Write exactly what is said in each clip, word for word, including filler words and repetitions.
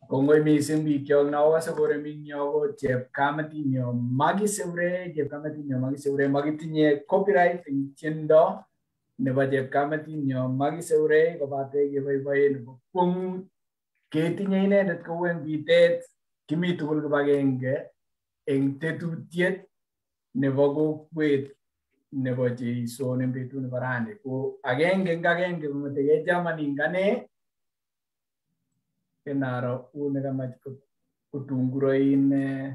Kongoi mising bikyok nawase kore minyo ko chepkamatinyo makiseure chepkamatinyo makiseure makitinye copyright eng tiendo nebo chepkamatinyo makiseure kobate keboiboen nebo kwong'ut ketinye inendet kou eng bitet kimi tugul kibagenge eng tetutiet nebo kokwet nebo Jeiso eng betut nebo rani ko agenge eng agenge kong'etegei Germany ngane kenaro une kamach kutunguroin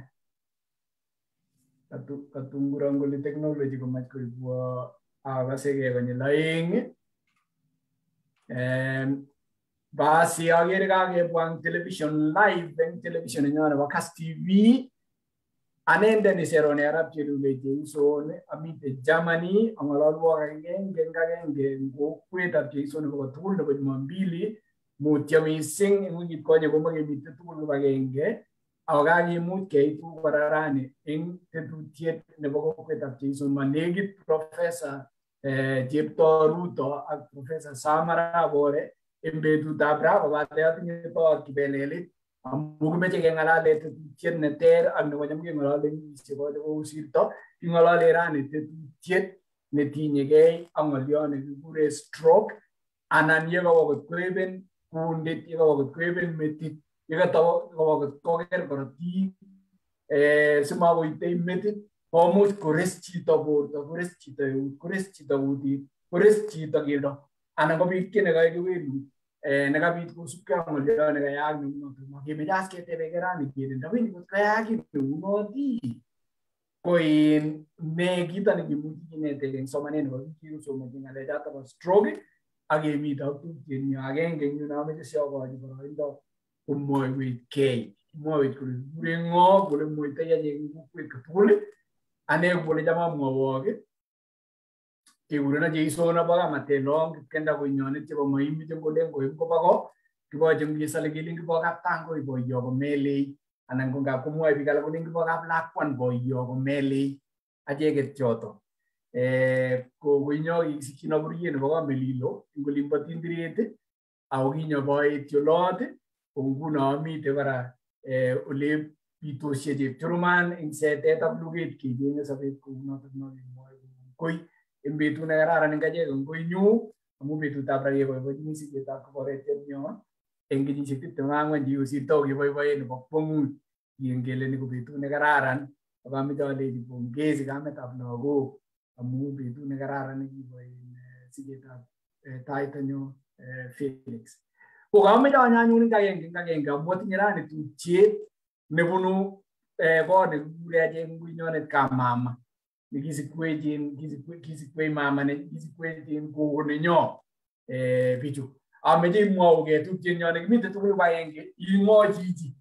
katunguro ngoli technology komach koibwo akasege konyil aeng basi agere kakebwa eng television live eng television nenyo nebo Kass T V anende ni Serone Arap Chelule Jeiso amite Germany ang'ololwo agenge eng agenge eng kokwetab Jeiso nebo tugul nebo Jumapili mutyo mising eng wikit konye komakemite tugul kibagenge ako kakimuch keit tuguk kora rani eng tetutiet nebo kokwetab Jeiso manekit Professor Cheptoo Ruto ak Professor Sam Arap Bore eng betutab ra kobate atinye toot kibelelit amu kimeche keng'alale tetutiet neter ak nebo cham keng'olole ng'isiek kosirto king'olole rani tetutiet netinyegei ak ng'oliot nekikure stroke anan yekawo kot koiben kundit yekawo kot koiben metit yekawo kot koker korotik simakoitei metit komuch kores chito borto kores chito eut kores chito kutit kores chito keldo anan kobit kiy nekakewelut nekabit kosubkei ak ng'oliot nekayaak neunoto makemeche as ketebe rani kele ndawendi kot koyaak kiy neunoti ko in ne kito nekimuchi kinetegei eng somanet nebo kikisomonji ng'alechoto bo stroke ak kemite ak tupchenyu agenge eng yu nameche siakochi boroindo komwoiwech gei kimwoiwech kole kikure ng'o kole mwoitoi achek eng kokwet kotugul ane kole cham amwowok kekureno Jeiso nebo Kamatelong kipkenda koinyonet chebo maimuche ngolen koib koba ko kiboche ngesale kelen kibo kaptangoi boyo komelei anan ko ngap komwoe biik alak kolen kibo kaplakwan boyo komelei acheket choto ko koinyo kikisikyin aburyet nebo Kamelilo eng olimbo Tindiret ako kinyo boet yolot ko nguno amite kora ole bitosie Chepchuruman eng setet ak luget kecheng'e sobet kou notok nokemwoe koi eng betut nekararan eng achek eng koinyu amu betutab ra keboibochini siketab kiboretienyo eng kenyisiek tiptem ak ang'wan chekikosirto keboiboen nebo kwong'ut kingen kele ni ko betut nekararan ako ameche alechi pongezi kametab lagok amu betut nekararan nekibo siketab taitanyo Felix. Ko kameche anyanyun eng agenge eng agenge amu atinye rani tupchet nebunu kot nekikure achek eng koinyonet kamama nekisikwechin kisikwech mama nekisikwechin gogo nenyo bichu. Ameche imwowugei tupchenyo nekimite tugul kibagenge ing'o chichi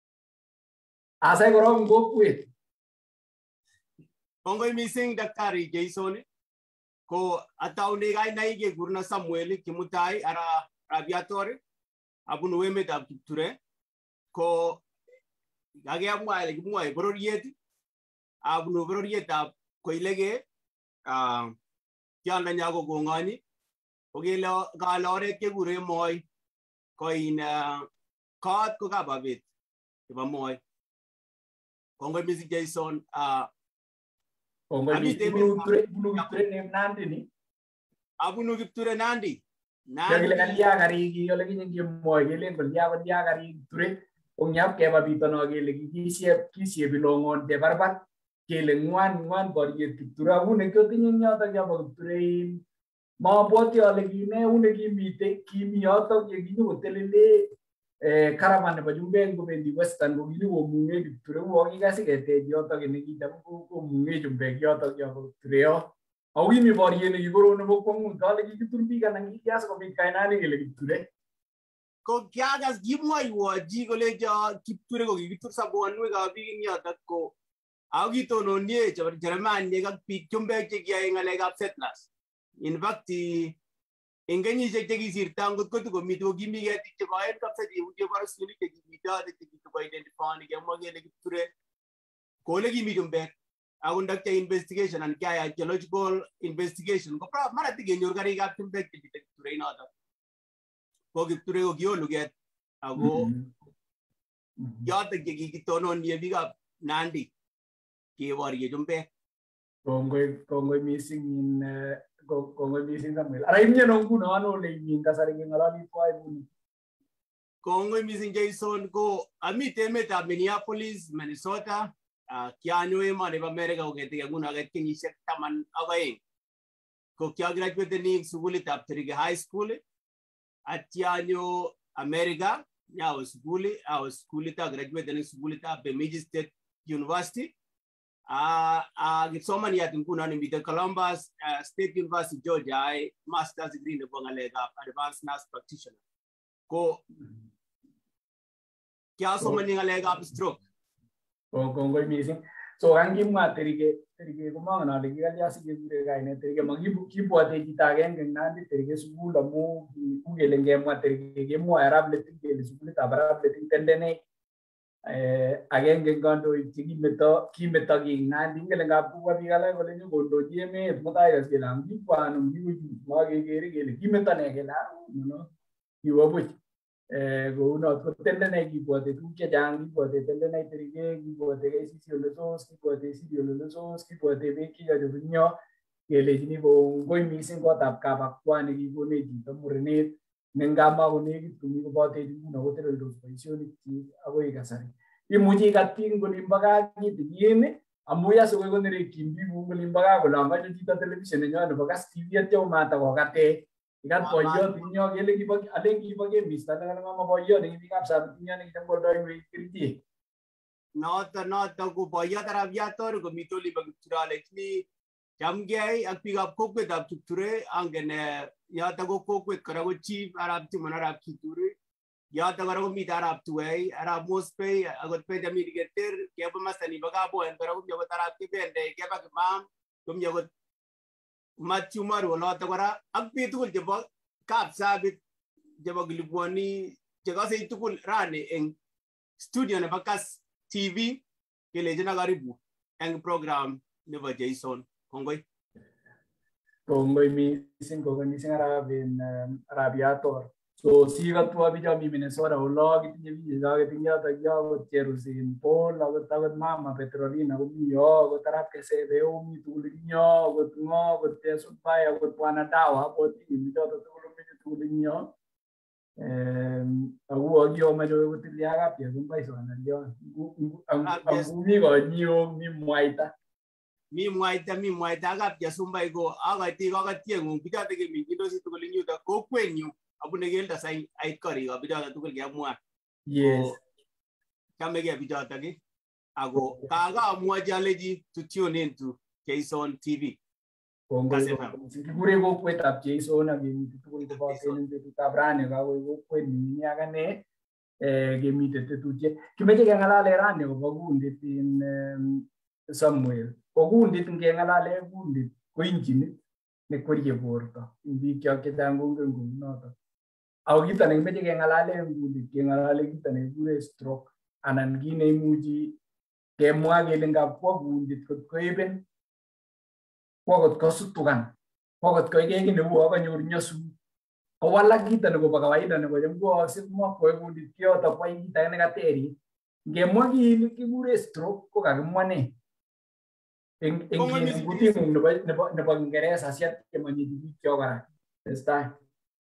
asai korok eng kokwet. Kongoi mising Daktari Jeiso ko ataune kainaik kekurno Samuel Kimutai ara Rabiator abunu emetab Kipture ko kakemwa ile kimwoe bororiet abunu bororietab Koilege tiondo nya ko kong'oni kokele kale oret kekure Moi koin kot ko kababet nebo Moi. Kongoi mising Jeiso Kongoi Kipture Nandi ni abunu Kipture Nandi Kile kalia kariki ole kinye kemwoe kelen kolia kolia kariki Kipture ong'yap keba bitono kele kikisiep kisiep ilong'on tebarbar kele ng'wan ng'wan boriet Kipture aku nekiotinye eng yotok yobo Kipture mabwoti ale kine une kimite kimi yotok yekinyokotelele caravan nebo chumbek kobendi Western ko kinyokomung'e Kipture uo kikase ketech yotok nekicham komung'e chumbek yotok yobo Kipture yo ako kimi boriet nekikorom nebo kwong'ut kale kikitur biik anan kikias kobit kainani kele Kipture ko kiagas kimwoiwo chi kolecho Kipture ko kikitur sobonwekab biik eng yotok ko ako kitononie Jeremaniek ak biik chumbek chekiyoe ng'alekab settlers. In fact eng kenyisiek chekisirto angot kotikomite ko kimi ketik chekoen kabisa cheu borosinik chekimitote chekitoko identifyoni kemwa kele Kipture ko ole kimi chumbek ako ndakya investigation and kaya archaeological investigation ko mara tikenyor karikab chumbek chemite Kipture inotok ko Kipture ko kioluket ako yoto kikitononie biikab Nandi keborye chumbek. Kongoi kongoi missing in kongoi missing Samuel. Ara imyeno nguno ole imin kasari kengalali tuwai nguni. Kongoi missing Jason ko amite emetab Minneapolis, Minnesota. Kianyo emoni bo America kong'etegei nguno ket kenyisiek taman ak oeng. Ko kiagraduateni sukulitab Cherige High School. Atianyo America nyawe skuli au skulita graduate sukulitab Bemidji State University. Ah ah gisomani ya nguno ni Mite Columbus uh, State University Georgia ai master's degree ne bongalega advanced nurse practitioner. Ko kya somani ngalega stroke. Ko kongoi missing. So angimwa terige terige kumangana le kigalya sikure gaine terige magibu kibwate chitagenge Nandi terige sukul amu kugele ngemwa terige gemwa arable tingele sukulitab arable tingtendene eh agenge ngondo chikimeto kimeto gi Nandi ngele ngabwa bigala kole nyondo jeme mutai gasela ngibwano ngibuji magegere gele kimeto negela no kiwobuch eh gouno kotendene kibwate tukche jang kibwate tendene terige kibwate kesisi ole sos kibwate sidi ole sos kibwate beki ya dunyo gele jini bo ngoi missing kotab kabakwani kigone jito murenet nengama konekit kumi kobote nguno koteleldos boisionik chi agoi kasari imuchi kating kolimbaga kitigin amu yaso ko nere kimbi kolimbaga kolamba chito television nenyo nebo Gas T V atyo mata kokate ikat boyot inyo kele kibo alen kibo ke Mister na ngama boyot ni bikap sa inyo ni kitam goldo wi kriti noto noto ko boyot arabiator ko mitoli bagturale ni jamgei ak bikap kokwet ab tuture angene yata ko kokwet kara ko chief arab timon arab tuture yata kara ko mit arab tuwei arab mospay agot pe jami digeter keba masani baga bo en kara ko yogo arab ke bende keba mam kum yogo machumar wala ta kara ak bitul jebo kap sabit jebo gilibwani jega se tukul rane en studio ne bakas T V kele jena garibu en program nebo Jason kongoi kongoi missing kongoi missing arabin arabiator so siga tu abija mi Minnesota ulo kitinye visa kitinye ta yo Jerusalem Paul agot agot mama Petrolina ko mi yo ko tarap ke se veo mi tulinyo ko ngo ko teso pai ko pana dawa ko ti mi to to lo mi tulinyo ehm agu agio ma jo ko tiliaga pia ko pai so na yo ang mi go nyo mi muaita mi muaita mi muaita aga pia sumbai go aga ti aga tiengu bija te ke mi kido si tulinyo da ko kwenyu abune gelda sai ai kari abija tukul ya mua yes kame ge abija taki ago kaga mua jaleji to tune into Jason T V kongo sikure go kweta Jason agi tukul ko ba tenen de tabrane ga go kwen ni aga ne eh ge mi te tuje kimeje ke ngala le rane go gundi tin Samuel go gundi tin ke ngala le gundi ko injini ne koriye borto imbi kya ke dango ngungu no au kita ne meje ke ngalale nguli ke ngalale kita ne gure stroke anan gine muji ke mwage lenga po gundi ko koeben ko ko sutugan ko ko ke ke ne wo ka nyor nyasu ko wala kita ne ko ba kawaida ne ko jemgo se mo ko gundi kyo ta kwa kita ne gateri ke mwagi ni ke gure stroke ko ka mwane en en guti ne ba ne ba ngeresa sia ke mani di kyo gara está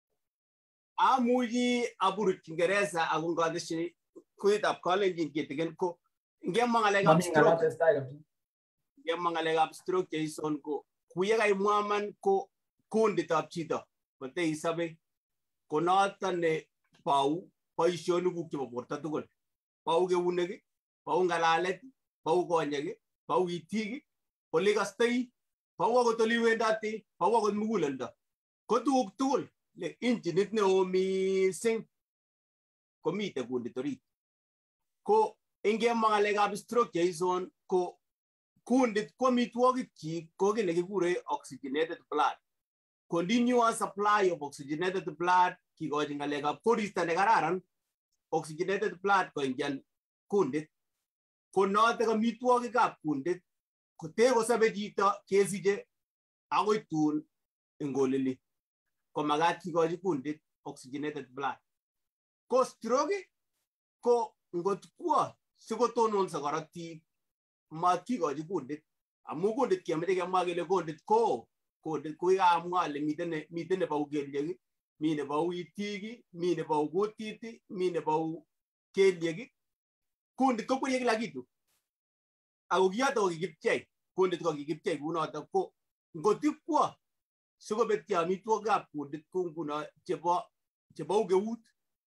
amuji aburu Kiingereza agungadishini kuita college ngitigen ko ngemangalega stroke ngemangalega stroke Jason ko kuyega imuaman ko kundi tapchito kote isabe ko nota ne pau paishoni ku kibo porta tugul pau ge unegi pau ngalalet pau konyege pau itigi oligastei pau ko toliwendati pau ko mugulenda ko tuguk tugul le injinit ne o mi sing komite kundi torit ko inge mangalega stroke Jason ko kundit komitwogik chi ko kile kikure oxygenated blood continuous supply of oxygenated blood kikochi ngalega koristo ne kararan oxygenated blood ko ingian kundit ko note komitwogik ab kundit ko te ko sabe jito kesije agoi tun ingolili ko magat kikochi kundit oxygenated blood ko stroke ko ngot kwa sikotononso korotik matkikochi kundit amu kundit kemeche kemwa kele kundit ko kundit ko kamwa ale miten miten nebo kelyek mi nebo itik mi nebo kutit mi nebo kelyek kundit ko kwenye kila kitu ako kiyoto ko kikipchei kundit ko kikipchei kunoto ko ngotikwo sikobetyo amitwogikab kundit ko nguno chebo chebo ukeut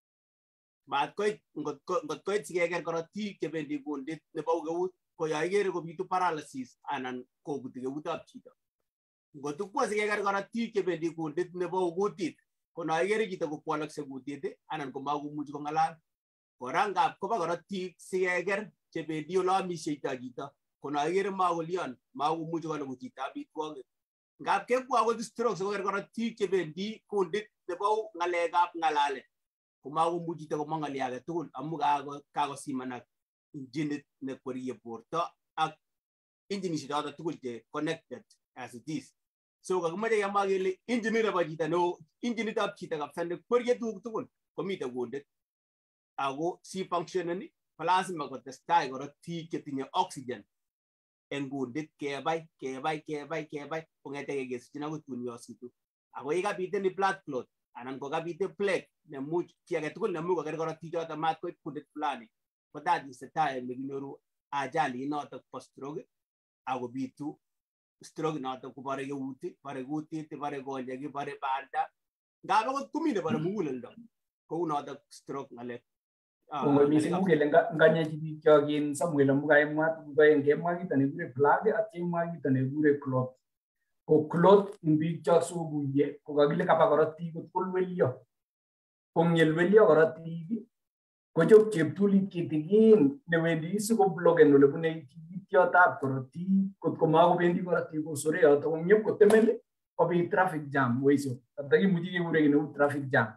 mat koit ngot koit sikeker korotik chebendi kundit nebo ukeut ko yo ikere kobitu paralysis anan kobuti keutab chito ngotikwo sikeker korotik chebendi kundit nebo kutit ko no ikere chito kokwolokse kutit anan komakomuchi kong'alal kora ngap koba korotik sikeker chebendi ole amisheito chito ko no ikere makolion makomuchi koloku chito amitwogik ngap kebwa akot stroke sikoker korotik chebendi kundit nebo ng'alekab ng'alalet komakomuchi chito komwa ng'alyo age tugul amu kakosimanak injinit nekwerie borto ak injinishek choto tugul che connected as it is. So kakimoche kemwa kele injinit nebo chito neo, injinitab chito kabisa nekwerie tuguk tugul komite kundit ako si functioneni ko lazima kotestai korotik chetinye oxygen en kundit kebai kebai kebai kebai kong'ete kesichin akoi tun yositu ako yekabite ni blood clot anan ko kabite plaque nemuch ki age tugul nemuch koker korotik choto mat koit kundit fulani ko that is the time nekinyoru ajali noto po stroke ako bitu stroke noto kubare keut bare kutit bare konyek bare banda ngap akot kumi nebare muguleldo kou noto stroke ng'alek. Kongoi mising mugele nganyechi biik chokin Samuel amu kaimwa tuguk aeng kemwa kito nekure plaque ak kemwa kito nekure clot. Ko clot ing biik chok sikokuye ko kakile kaba korotik kot kolwelyo. Kong'elwelyo korotik kochop cheptulit kitikin newendi sikobloken ole bune tikityotab korotik kot komakobendi korotik kosore yoto kong'ep kotemel kobit traffic jam weiso tatakimuchi kekure kit neu traffic jam.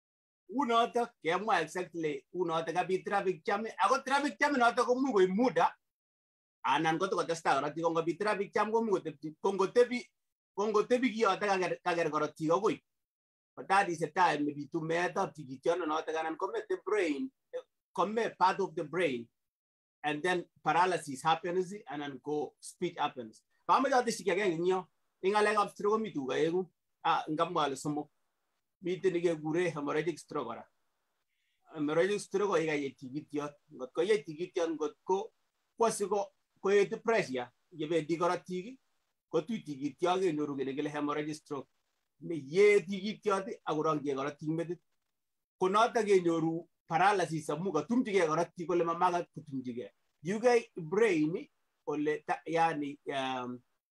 Unoto kemwa exactly unoto kabit traffic jam ako traffic jam noto komuch koib muda anan koto kotestai korotik kongobit traffic jam komuch kotebi kongotebi kongotebi kiyoto kaker korotik akoi. But that is the time nebitu meetab tikityono noto anan kome the brain kome part of the brain and then paralysis happens anan ko speech happens. Pamoja atishi kageng nyo ingalekab stroke komi tuga egu ah ngamwa le somok miten nekekure hemorrhagic stroke kora. Hemorrhagic stroke ko yekaye tikityot ngot ko ye tikityot ngot ko kwasiko koet pressure yebendi korotik ko tui tikityot kenyoru kele hemorrhagic stroke ne ye tikityot akorongye korotik metit ko noto kenyoru paralysis amu katumchigei korotik kole mamakat kotumchigei yugei brain ole yani um,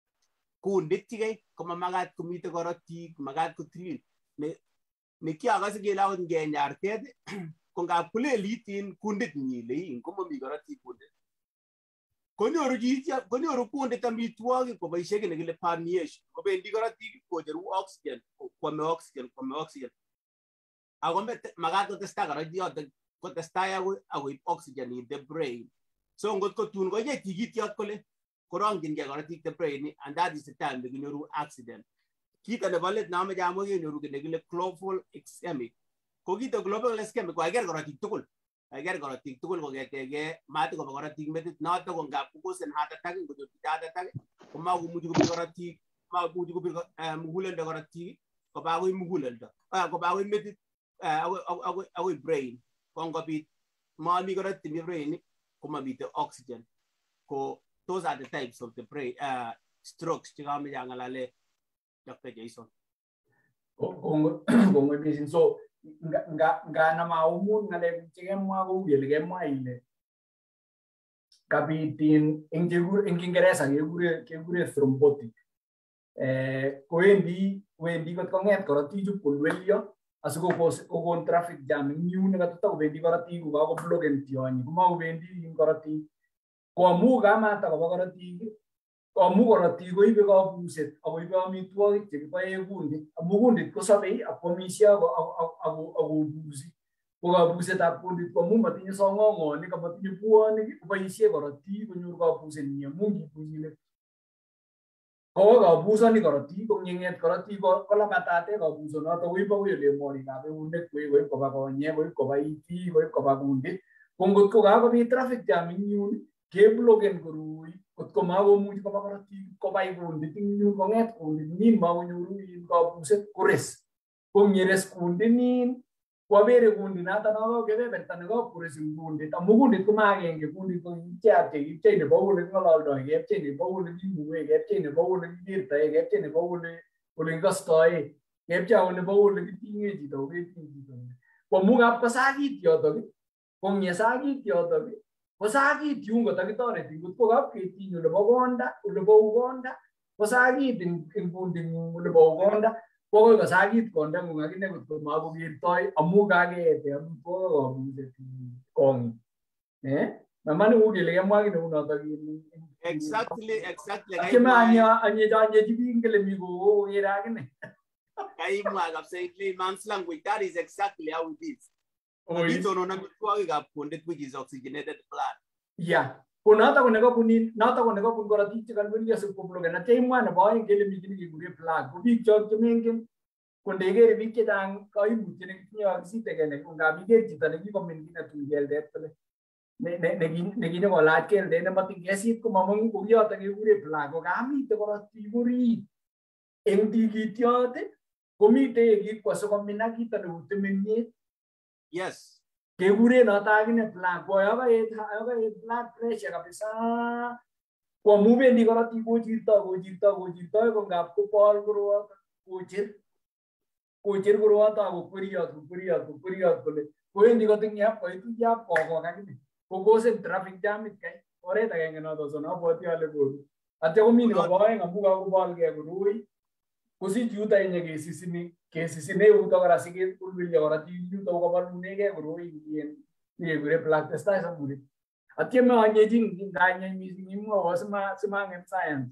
kundit chigei ko mamakat komite korotik makat kotilil ne ne kiakase kele akot ngenyartet ko ngap kulelitin kundit nyile komami korotik kundit konyoru chityo konyoru kundit amitwogik koboisie kit nekile permeation kobendi korotik kocheru oxygen kwame oxygen kwame oxygen ako makat kotestai korotik yoto kotestai akoib oxygen in the brain. So ngot ko tun koye tikityot kole korongchingei korotik the brain and that is the time nekinyoru accident. Kito nebo let nameche amwa kenyoru kit nekile global ischemic ko kito global ischemic ko kaker korotik tugul kaker korotik tugul koketege mati koba korotik metit noto ko ngap kokosen heart attack ngojo heart attack ko makomuchi kobir korotik makomuchi kobir muguleldo korotik koba akoi muguleldo koba akoi metit akoi akoi brain ko ngobit mami korotik mi brain ko mamite oxygen ko those are the types of the brain uh, strokes chekameche angalale Doctor Jason. Kongoi mising. So nga na maumun ngalek chekemwa kou kele kemwa ile kabitin eng Kiingereza kekure kekure thrombotic. Eh kowendi wendi kot kong'et korotik chu kolwelyo asikokon traffic jam eng yun nekatuta kobendi korotik kokakobloken tionyi komakobendi korotik ko amu kamata koba korotik amu korotik koibe kabuset akoibe amitwogik chekiboe kundit amu kundit kosobei akwomisie akobusi ko kabusetab kundit ko amu matinye song'ong'onik amatinye buonik koboisie korotik konyor kabusenyi amu ngibusile kowo kabusoni korotik ko ngeng'et korotik kolabatate kabusonoto koib akoi ole morikab eunek koib koba konyek koib koba itik koib koba kundit Kongot ko kakobit traffic jam ing yun, kebloken koroi, kot ko makomuch koba korotik kobai kundit ing yun konget kundit nin makonyoru in kabuset kores. Kung nyires kundit nin, kwabere kundit nata nako kebeberta neko kores ing kundit. Amu kundit kumagenge kundit ko ichate, ichate nebo ule ngololdo, kepche nebo ule kimuwe, kepche nebo ule kirtae, kepche nebo ule ule kastoe, kepche nebo ule kitinge chito, ketinge chito. Komu kap kasakit yotok, kung yesakit yotok, kosakit yung kotakitoreti, ngot ko kap ketinyo nebo konda, ulebo ugonda, kosakit ing kundit ulebo ugonda, koko kosakit konda ngung akine kot ko makokirtoi amu kakeete amu koko kabuset kongi. Eh? Mamani ukele kemwa kine unotok. Exactly, exactly. Akima anya anya anya jibingele migo ngira akine. Kaimwa kapsaitli man's language, that is exactly how it is. Ito no na mitwagi kap kundit which is oxygenated blood. Yeah. Kunata kuneko kunin, nata kuneko kun korati chikan kun yesu kubloga na teimwa na bae ngele mikini kigure plug. Kubi chok chumengin kundege ribike dang kaibu chene kinya kisite kene kunga bige chita ne kiko mengina tungel detale. Ne ne ne ne kinyo ko lat kel de ne mating gesit ko mamang ko yota kigure plug ko kami te korati guri. Endi kityote komite kikwaso komina kita ne utemenye. Yes. Kegure nata akine plug boy aba et aba et blood pressure kabisa. Kwa mube ndi korati ko jirta ko jirta ko jirta ko ngap ko pol gro ko jir ko jir gro ta ko kuriya ko kuriya ko kuriya ko le ko ndi ko tingya ko itu ya ko ko kakine ko go se traffic jam it kai ore ta nge no to so no boti ale go ate ko min ko boy ngabu ka ko pol ge ko rui ko si juta inye ke sisini ke sisine u to gara sige kul bil ora ti ju to ko par mune ge ko rui yen ni gure plug testa esa muri ate me anye jing ga anye mi mi mo wasma sma ngem science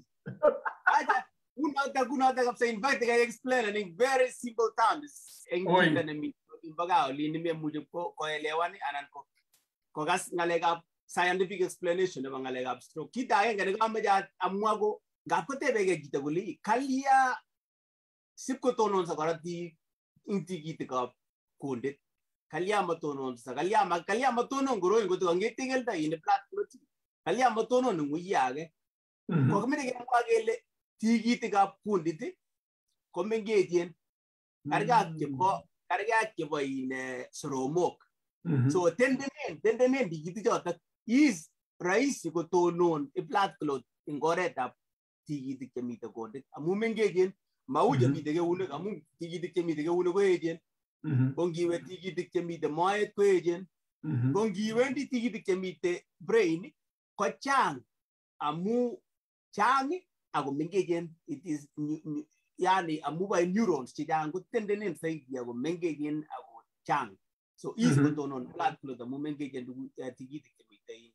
Kunata kunata kapsa invite ka explain in very simple terms. Engkita na mi imbaga lini me muje ko ko elewani anan ko ko gas ngalega scientific explanation na ngalega stroke kita ay ngane ga maja amwago gapote bege kita guli kalia sipko tonon sa karati inti kita ka kundit kalia matonon sa kalia mag kalia matonon guro ingo to ngetingel da in plat proti kalia matonon nguyage ko kami ke magele tigiti ka kundit ko mengejien karga ke ko karga ke bo in soromok so tendenen tendenen digiti jota is rais ko tonon e plat cloth ingoreta tigiti ke mita kundit amu mengejien mauja mi dege une amu tigiti ke mi dege une ko ejien bongiwe tigiti ke mi de moe ko ejien bongiwe ndi tigiti ke mi te brain ko chang amu chang ako mengejien it is yani amu by neurons ti jango tendenen sai ako mengejien ako chang so is ko tonon blood flow the moment mengejien tigiti ke mi te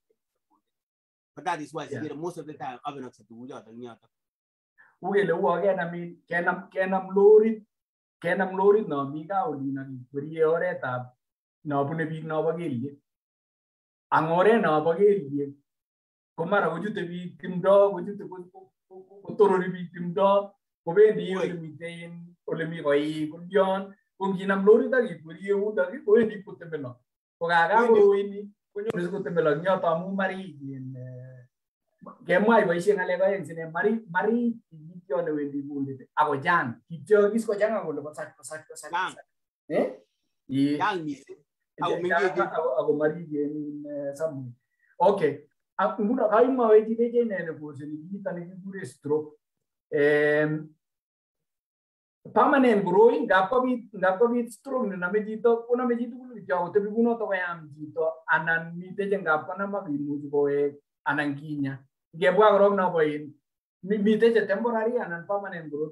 but that is why yeah. Most of the time I've not to do that nyata ugele uwa kena mi kenam kenam lorit kenam lorit no mi ka olina brie oreta no bune big no bageli angore no bageli komara ujute bi timdo ujute ko torori bi timdo ko be di ole mi tein ole mi koi kundion kun kinam lorit agi brie uda ki ko ndi putemelo ko gaga ko ini ko nyo ko temelo nyata mu mari in kemwa iboishe ngale ba yensine mari mari kityo ne wendi bunde ako jan kityo kisko janga ko lo sak sak sak eh yang mi ako mengege ako mari yen sam okay aku muda kai ma wendi de ne ne ko se ni tani gure stroke em permanent growing gapo bi gapo bi stroke na me jito kuna me jito ku jago te bi kuno to yam jito anan mi te jenga pa na ma bi mu ko e ananginya gebwa grog na boyin mi te temporary anan permanent growth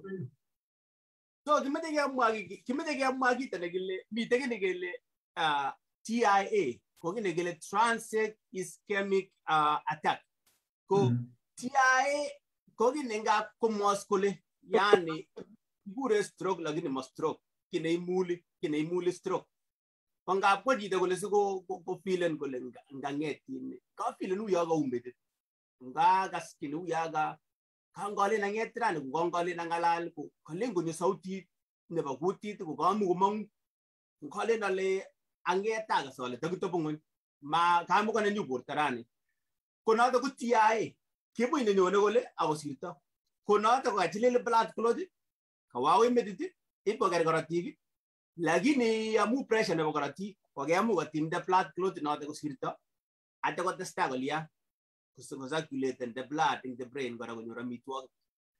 so kimete ge amwagi kimete ge amwagi tane gele mi te ge gele uh T I A ko ge gele transient ischemic uh, attack ko mm -hmm. T I A ko ge nenga ko moskole yani gure stroke lagi ni stroke kine muli kine muli stroke panga ko jide gole ko ko filen gole ngangeti ka filen u yaga umbete nga gaskinu yaga kangole na ngetra ni ngongole na ngalal ko kalengo ni sauti ne baguti ko gamu gumang ngole na le angeta ga sole taguto pungon ma kamu kana nyu bortarani kono to kutiae kebo ine nyone gole agosirto kono to kachilele blood clot kawawe mediti ipo gar garati lakini amu pressure nebo garati kogeamu gotimda blood clot no to kosirto ate ko testa golia ko circulate the blood in the brain gara gonyo ramitwa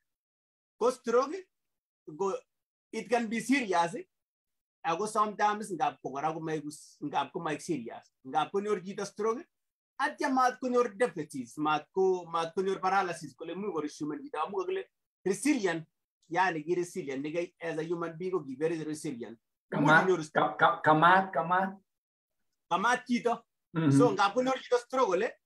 ko stroke go it can be serious ago sometimes ngap ko gara ko may ngap ko may serious ngap ko nyor jita stroke atya mat ko nyor diabetes mat ko mat ko nyor paralysis ko le mu go resume jita mu gele resilient yani gi resilient ni as a human being go very resilient kamat kamat kamat kamat jita so ngap ko nyor jita stroke le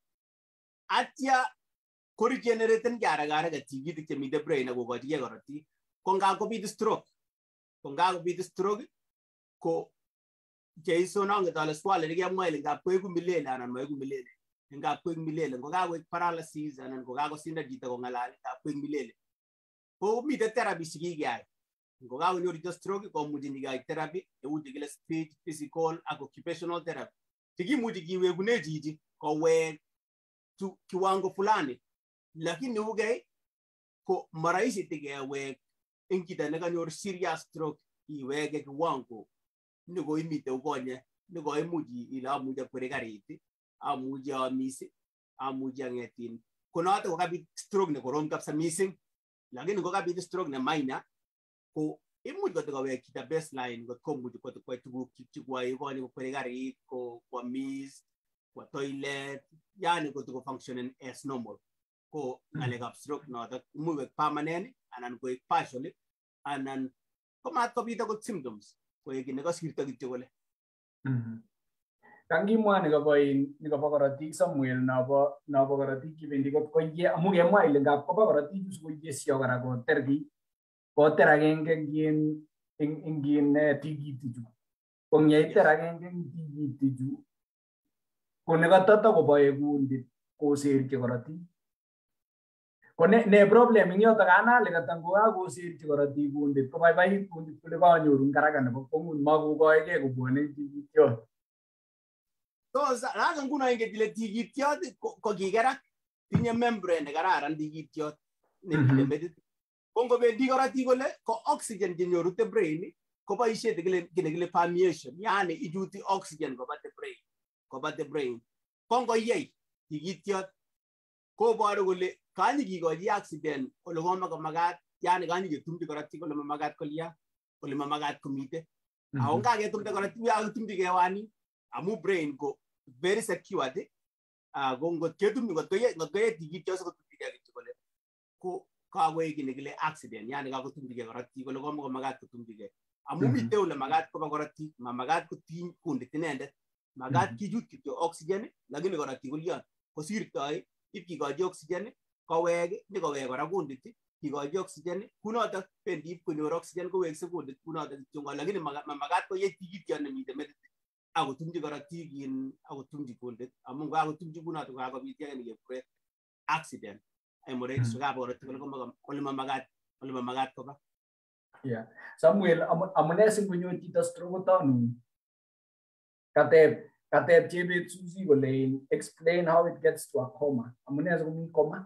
atya ko regenerate ngara gara ga tigi de mi de brain go go jige gorati ko ngap ko bi stroke ko ngap ko bi stroke ko jeiso na ngata la swale ni ya mwele ngap ko igumilele anan mo igumilele ngap ko igumilele ngo ga ko paralysis anan ko ga ko sinda jita ko ngalale ngap ko igumilele ko mi de therapy sigi ga ngo ga ko nyori stroke ko mudi ni ga therapy e wudi gele speech physical and occupational therapy tigi mudi gi we gune jiji ko we tu kiwango fulani lakini uge ko maraisi tige we ingida na kanyor serious stroke iwege kiwango nigo imite ugonye nigo imuji ila muja kuregariti amuja amisi amuja ngetin kuna hata wakabi stroke ne korom kapsa missing lakini ko kabi stroke ne minor ko imuji ko tukawe kita baseline ko ko muji ko ko tugu kichwa igoni ko kuregari ko kwa miss kwa toilet yani ko tugo functioning as normal ko alega stroke no that move permanent anan ko partially anan ko mat ko bita ko symptoms ko yegi ko sirta gityo gole mhm kangi mwa ni ko boy ni ko bakaratik Samuel na bo na bo karatik kibendi ko ko ye amu ye mwa ile ngap ko bakaratik su ko ye sio gara ko tergi ko teragenge gin ingin tigi tiju ko nye teragenge tigi tiju ko ne ka tata ko boy gundi ko ser ke karati ko ne ne problem ngi ota kana le ka tango a ko ser ke karati gundi ko bai bai gundi ko le ba nyoru ngaraga ne ko ngun ma ko ko ke ko bone tigi tjo to za ga nguna inge dile tigi tjo ko gigera tinye membrane kararan tigi tjo ne dile kongo be di karati ko le ko oxygen je nyoru te brain ko ba ishe de gele gele permeation yani ijuti oxygen ko ba te brain ko ba te brain kongo yei tigityo ko baro gole kani gi go accident ko lo ma ko magat yani kani ge tumti karati ko lo magat ko liya ko le magat ko mite a on ka ge tumti karati ya tumti ge wani amu brain ko very secure de a gongo ke tumti ko ye no ge tigityo so ko tumti ge ko le ko ka we gi ne gele accident yani ka ko tumti ge karati ko lo ma ko magat ko tumti ge amu mite o le magat ko ba karati ma magat ko tin kunde tinende magat ki jut ki oxygen lakini karati ko liya ko sirtai ipki go oxygen ko wege ni ko wege ora gunditi ki go oxygen kuno ta pendi ko nyor oxygen ko wege sekundit kuno ta tunga lakini magat ko ye tigit yan mi de medit ago tumji karati gin ago tumji gundit amu ago tumji kuno to ga ko bi tiya ni ge accident ay mo re so ga bo to ko ma ko le magat ko le magat ko ba ya Samuel amune sing kunyo tita stroke ta nu Kateb, Kateb J B Susi will explain how it gets to a coma. Amune as a coma?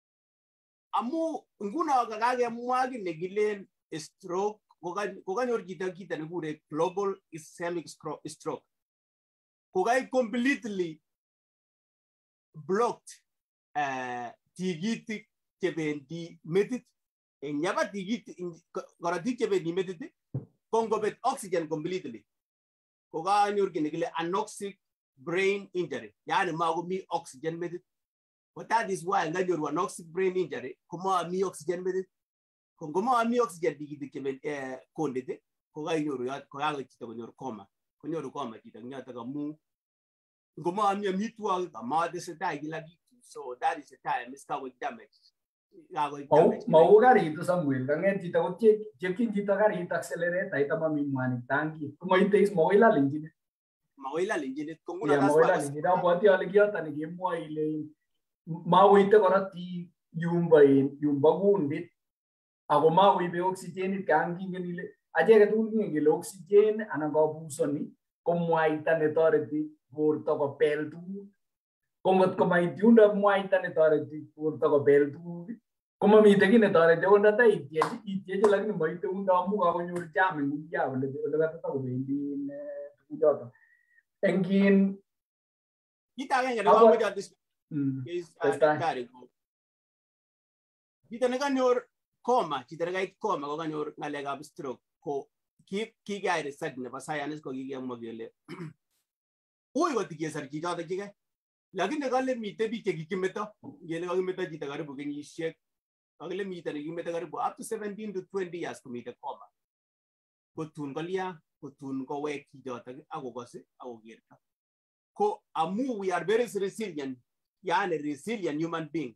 Amu nguna kagage mwagi negilen stroke koga nyor kita kita ngure global ischemic stroke. Koga completely blocked uh tigiti kebendi medit en yaba tigiti garati kebendi medit kongo bet oxygen completely. Koga nyor kinegile anoxic brain injury yani mago mi oxygen medit but that is why nga nyor anoxic brain injury kuma mi oxygen medit kongo mi oxygen digi digi men eh kondete koga nyor ya koga ko tito nyor coma ko nyor coma tito nyata ga mu ngoma mi mitwa ma de se dai gila so that is the time it's got with damage mau mau gari itu Samuel kangen tito ko che jekin tito gari itu accelerate tai tama mi mani tangi kuma ite is mau ila linjine mau ila linjine kongo na mau ila linjine na boti ale kia tani ke mo ile mau ite korati yumba in yumba gundit ako mau ibe oxygen kangi ngile aje ke tu ngile oxygen ananga busoni ko mo aita ne toreti borto kopel tuguk. Ko ngot komait yundo mwaita netoreti borto kopel tuguk, komamite kiy netoreti akot ndata itiechi itiechi lakini moite yundo amu kakonyor jam eng uya ole ole katata kobendi tuguchoto. Engin kit agenge nekomoche atis is testai. daktari ko chito nekanyor coma, chito nekait coma ko kanyor ng'alekab stroke ko kikeyai research nebo science ko kikemwa kele ui kot kesor chichoto chike, lakini kale mite biik chekikimeto, ngele kakimeto chito karibu kenyisiek, kakile mite nekikimeto karibu up to seventeen to twenty years komite coma. Kotun kolya, kotun kowek chichoto akokose akokerto. Ko amu we are very resilient, yani resilient human being.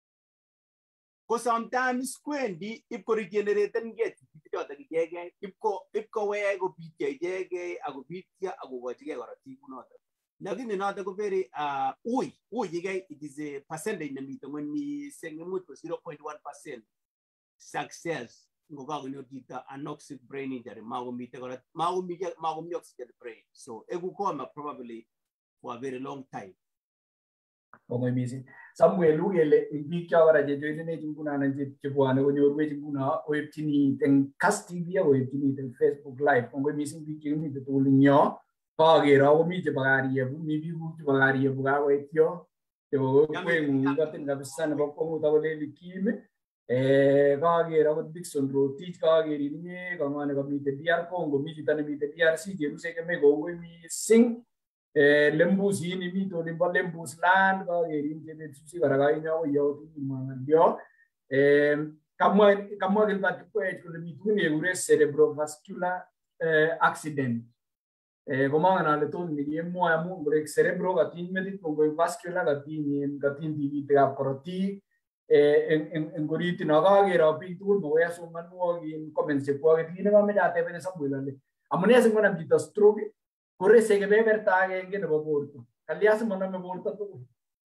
Ko sometimes kwendi ipko regeneraten get chichoto kichege, ipko ipko wek kopityo ichege akopityo akokochige korotik kunoto. Lakini noto ko very uh, ui ui chike, it is a percentage nemite ng'weny mising, imuch ko zero point one percent success ngokakonyor chito anoxic brain injury, makomite korotik, makomite makomi oxygen brain, so eku coma probably for a very long time. Kongoi mising. Samuel ugele biik cho kora chejoinenech nguno anan chebwane konyorwech nguno oepchini eng Cast T V oepchini eng Facebook live. Kongoi mising biik chekimite tugul eng yo. Kaker akomi chebo Kariebu, mi biik chebo Kariebu kakoit yo. Chebo kweng'ung katin kabisa nebo kwong'ut akoleli Kim. Eh kaker akot Dickson Rotich, kaker inye kang'one kamite D R Congo, mi chito nemite D R C Jeruse keme kongoi mising. Eh, Lembusi ini mito limbo Lembus land kagerin chebetusi kora kainyo koyo mang'alyo. Eh, kamwa kamwa Gilbert Kwech kole mitu nekure cerebrovascular eh, accident. Eh, komang'an ale ton nikemwoe amu kole cerebro katiny metit kongoi vascular katiny katiny tikitikab korotik. Eh, en en en koriti no kager biik tugul mo ya somanwo in comments chekwaget kine kameche atebene Samuel ale amune singonam chito stroke korese kebeberta agenge nebo borto. Kalya simaname borto tugul.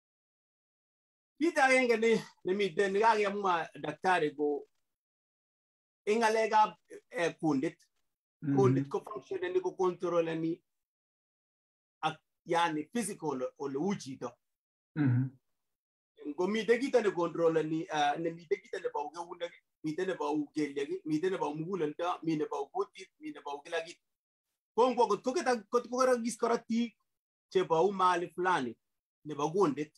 Kit agenge ne nemiten nekakemwa daktari ko eng ng'alekab kundit. Kundit ko functioneni ko controleni ak yani physical ole u chito. Ngomite kito ne controleni nemite kito nebo keunek, mite nebo kelyek, mite nebo muguleldo, mi nebo kutit, mi nebo kila kitu. Kongwa kot koketa kot kokorogis korotik chebo mahali fulani nebo kundit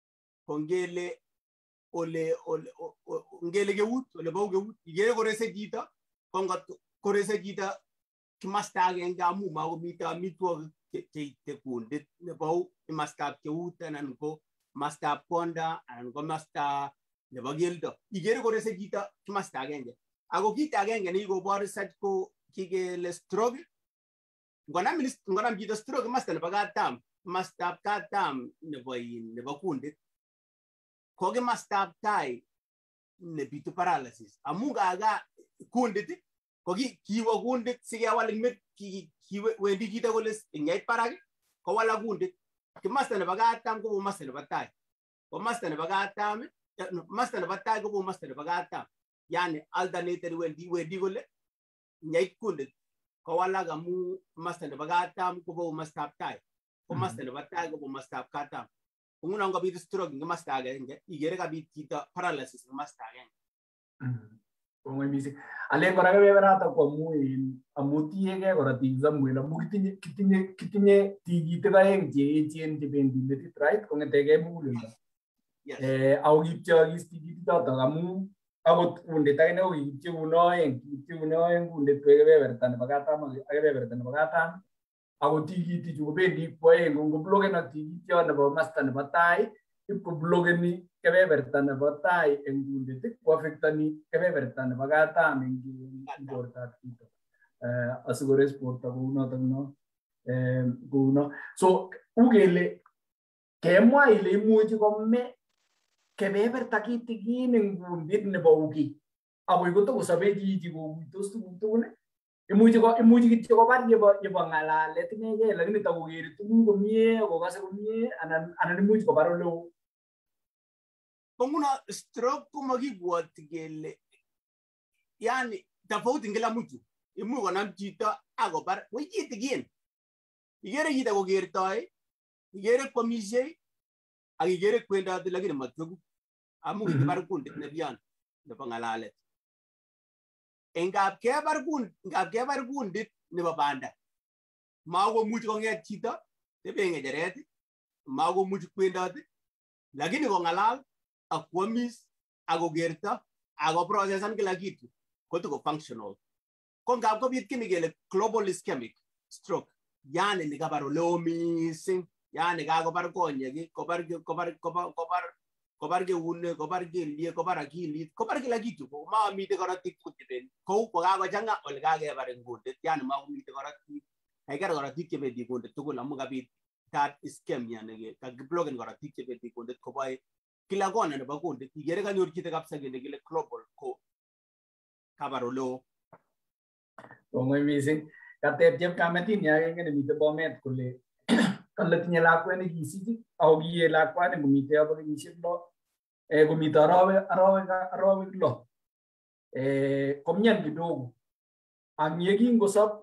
kongele ole ole ngele keut ole bau keut igere korese chito kongot korese chito kimasta agenge amu makomite amitwogik cheite kundit nebo imastab keut anan ko mastab konda anan ko masta nebo keldo igere korese chito kimasta agenge ako kit agenge nekikobor research ko kikele stroke. Ngonam ngonam chito stroke masta nebo katam, mastab katam nebo in nebo kundit. Ko ke mastab tai nebitu paralysis. Amu gaga kundit ko ki kiwo kundit sikewal ing met ki wendi chito kole ngeit parak ko wala kundit. Ki masta nebo katam ko masta nebo tai. Ko masta nebo katam masta nebo tai ko masta nebo katam. Yani alternated wendi wendi kole ngeit kundit. Kawala gamu masta nebo katam ko mastab tai ko masta nebo tai ko mastab katam kunguna ngabit stroke ng masta agenge igere kabit chito paralysis ng masta agenge. Kongoi mising. Alen kora kebeberata ko amu in amu tiege kora ti Samuel amu kitinye kitinye kitinye tigitik aeng cheechen chebendi metit right kongetege muguleldo. Eh au kityo tigitichoto amu akot kundit akine ko kikipcheuno aeng kikipcheuno aeng kundit ko kebeberta nebo katam ak kebeberta nebo katam ako tikiti chu kobendi koaeng ngobloken ak tikityo nebo masta nebo tai ipko blokeni kebeberta nebo tai eng kundit ko affectani kebeberta nebo katam eng bortab chito eh asikores borto kounotok no eh kouno so ugele kemwa ile imuchi kome kebeberta kitikin eng kundit nebo uki akoi kotokosobe chichi kokuitos tuguk tugul imuchi ko imuchi kityo kobar yebo yebo ng'alalet inegei lakini takokeri tuguk komie kokase komie anan anan imuchi kobar ole oo. Konguna stroke ko makibwoti kele yani tofauti ngila mtu imuchi konam chito akobar wei kitikin igere chito kokertoi igere komisye ak igere kwendoti lakini matwegu amu kibar kundit ne bian nebo ngalalet engap kebar kund ngap kebar kundit nebo banda mako much konget chito tebe ngejeret mako much kwendoti lakini kongalal ak kwamis ak kogerto ak processan kila kitu kotuko functional ko ngap kobit kini kele global ischemic stroke yani ni kabar ole o mising yani kakobar konyek kobar kobar kobar kobar kobar keune kobar kelyek kobar akilit kobar kila kitu ko mamite korotik kuteben kou ko kakochanga ole kakebar ngundit yani makomite korotik kaiker korotik chebendi kundit tugul amu kabit that ischemia ne kakiblocken korotik chebendi kundit koboe kila kona nebo kundit igere kanyor chito kabisa kele kile global ko kabar ole o kongoi mising kateb chepkametin ya ngene mite bomet kole kale tinye lakwet ne kisich au kiye lakwet ne komite abo kenyisiek lo eh komite arawe arawe arawe lo eh komyan kidogo ang ye kingosop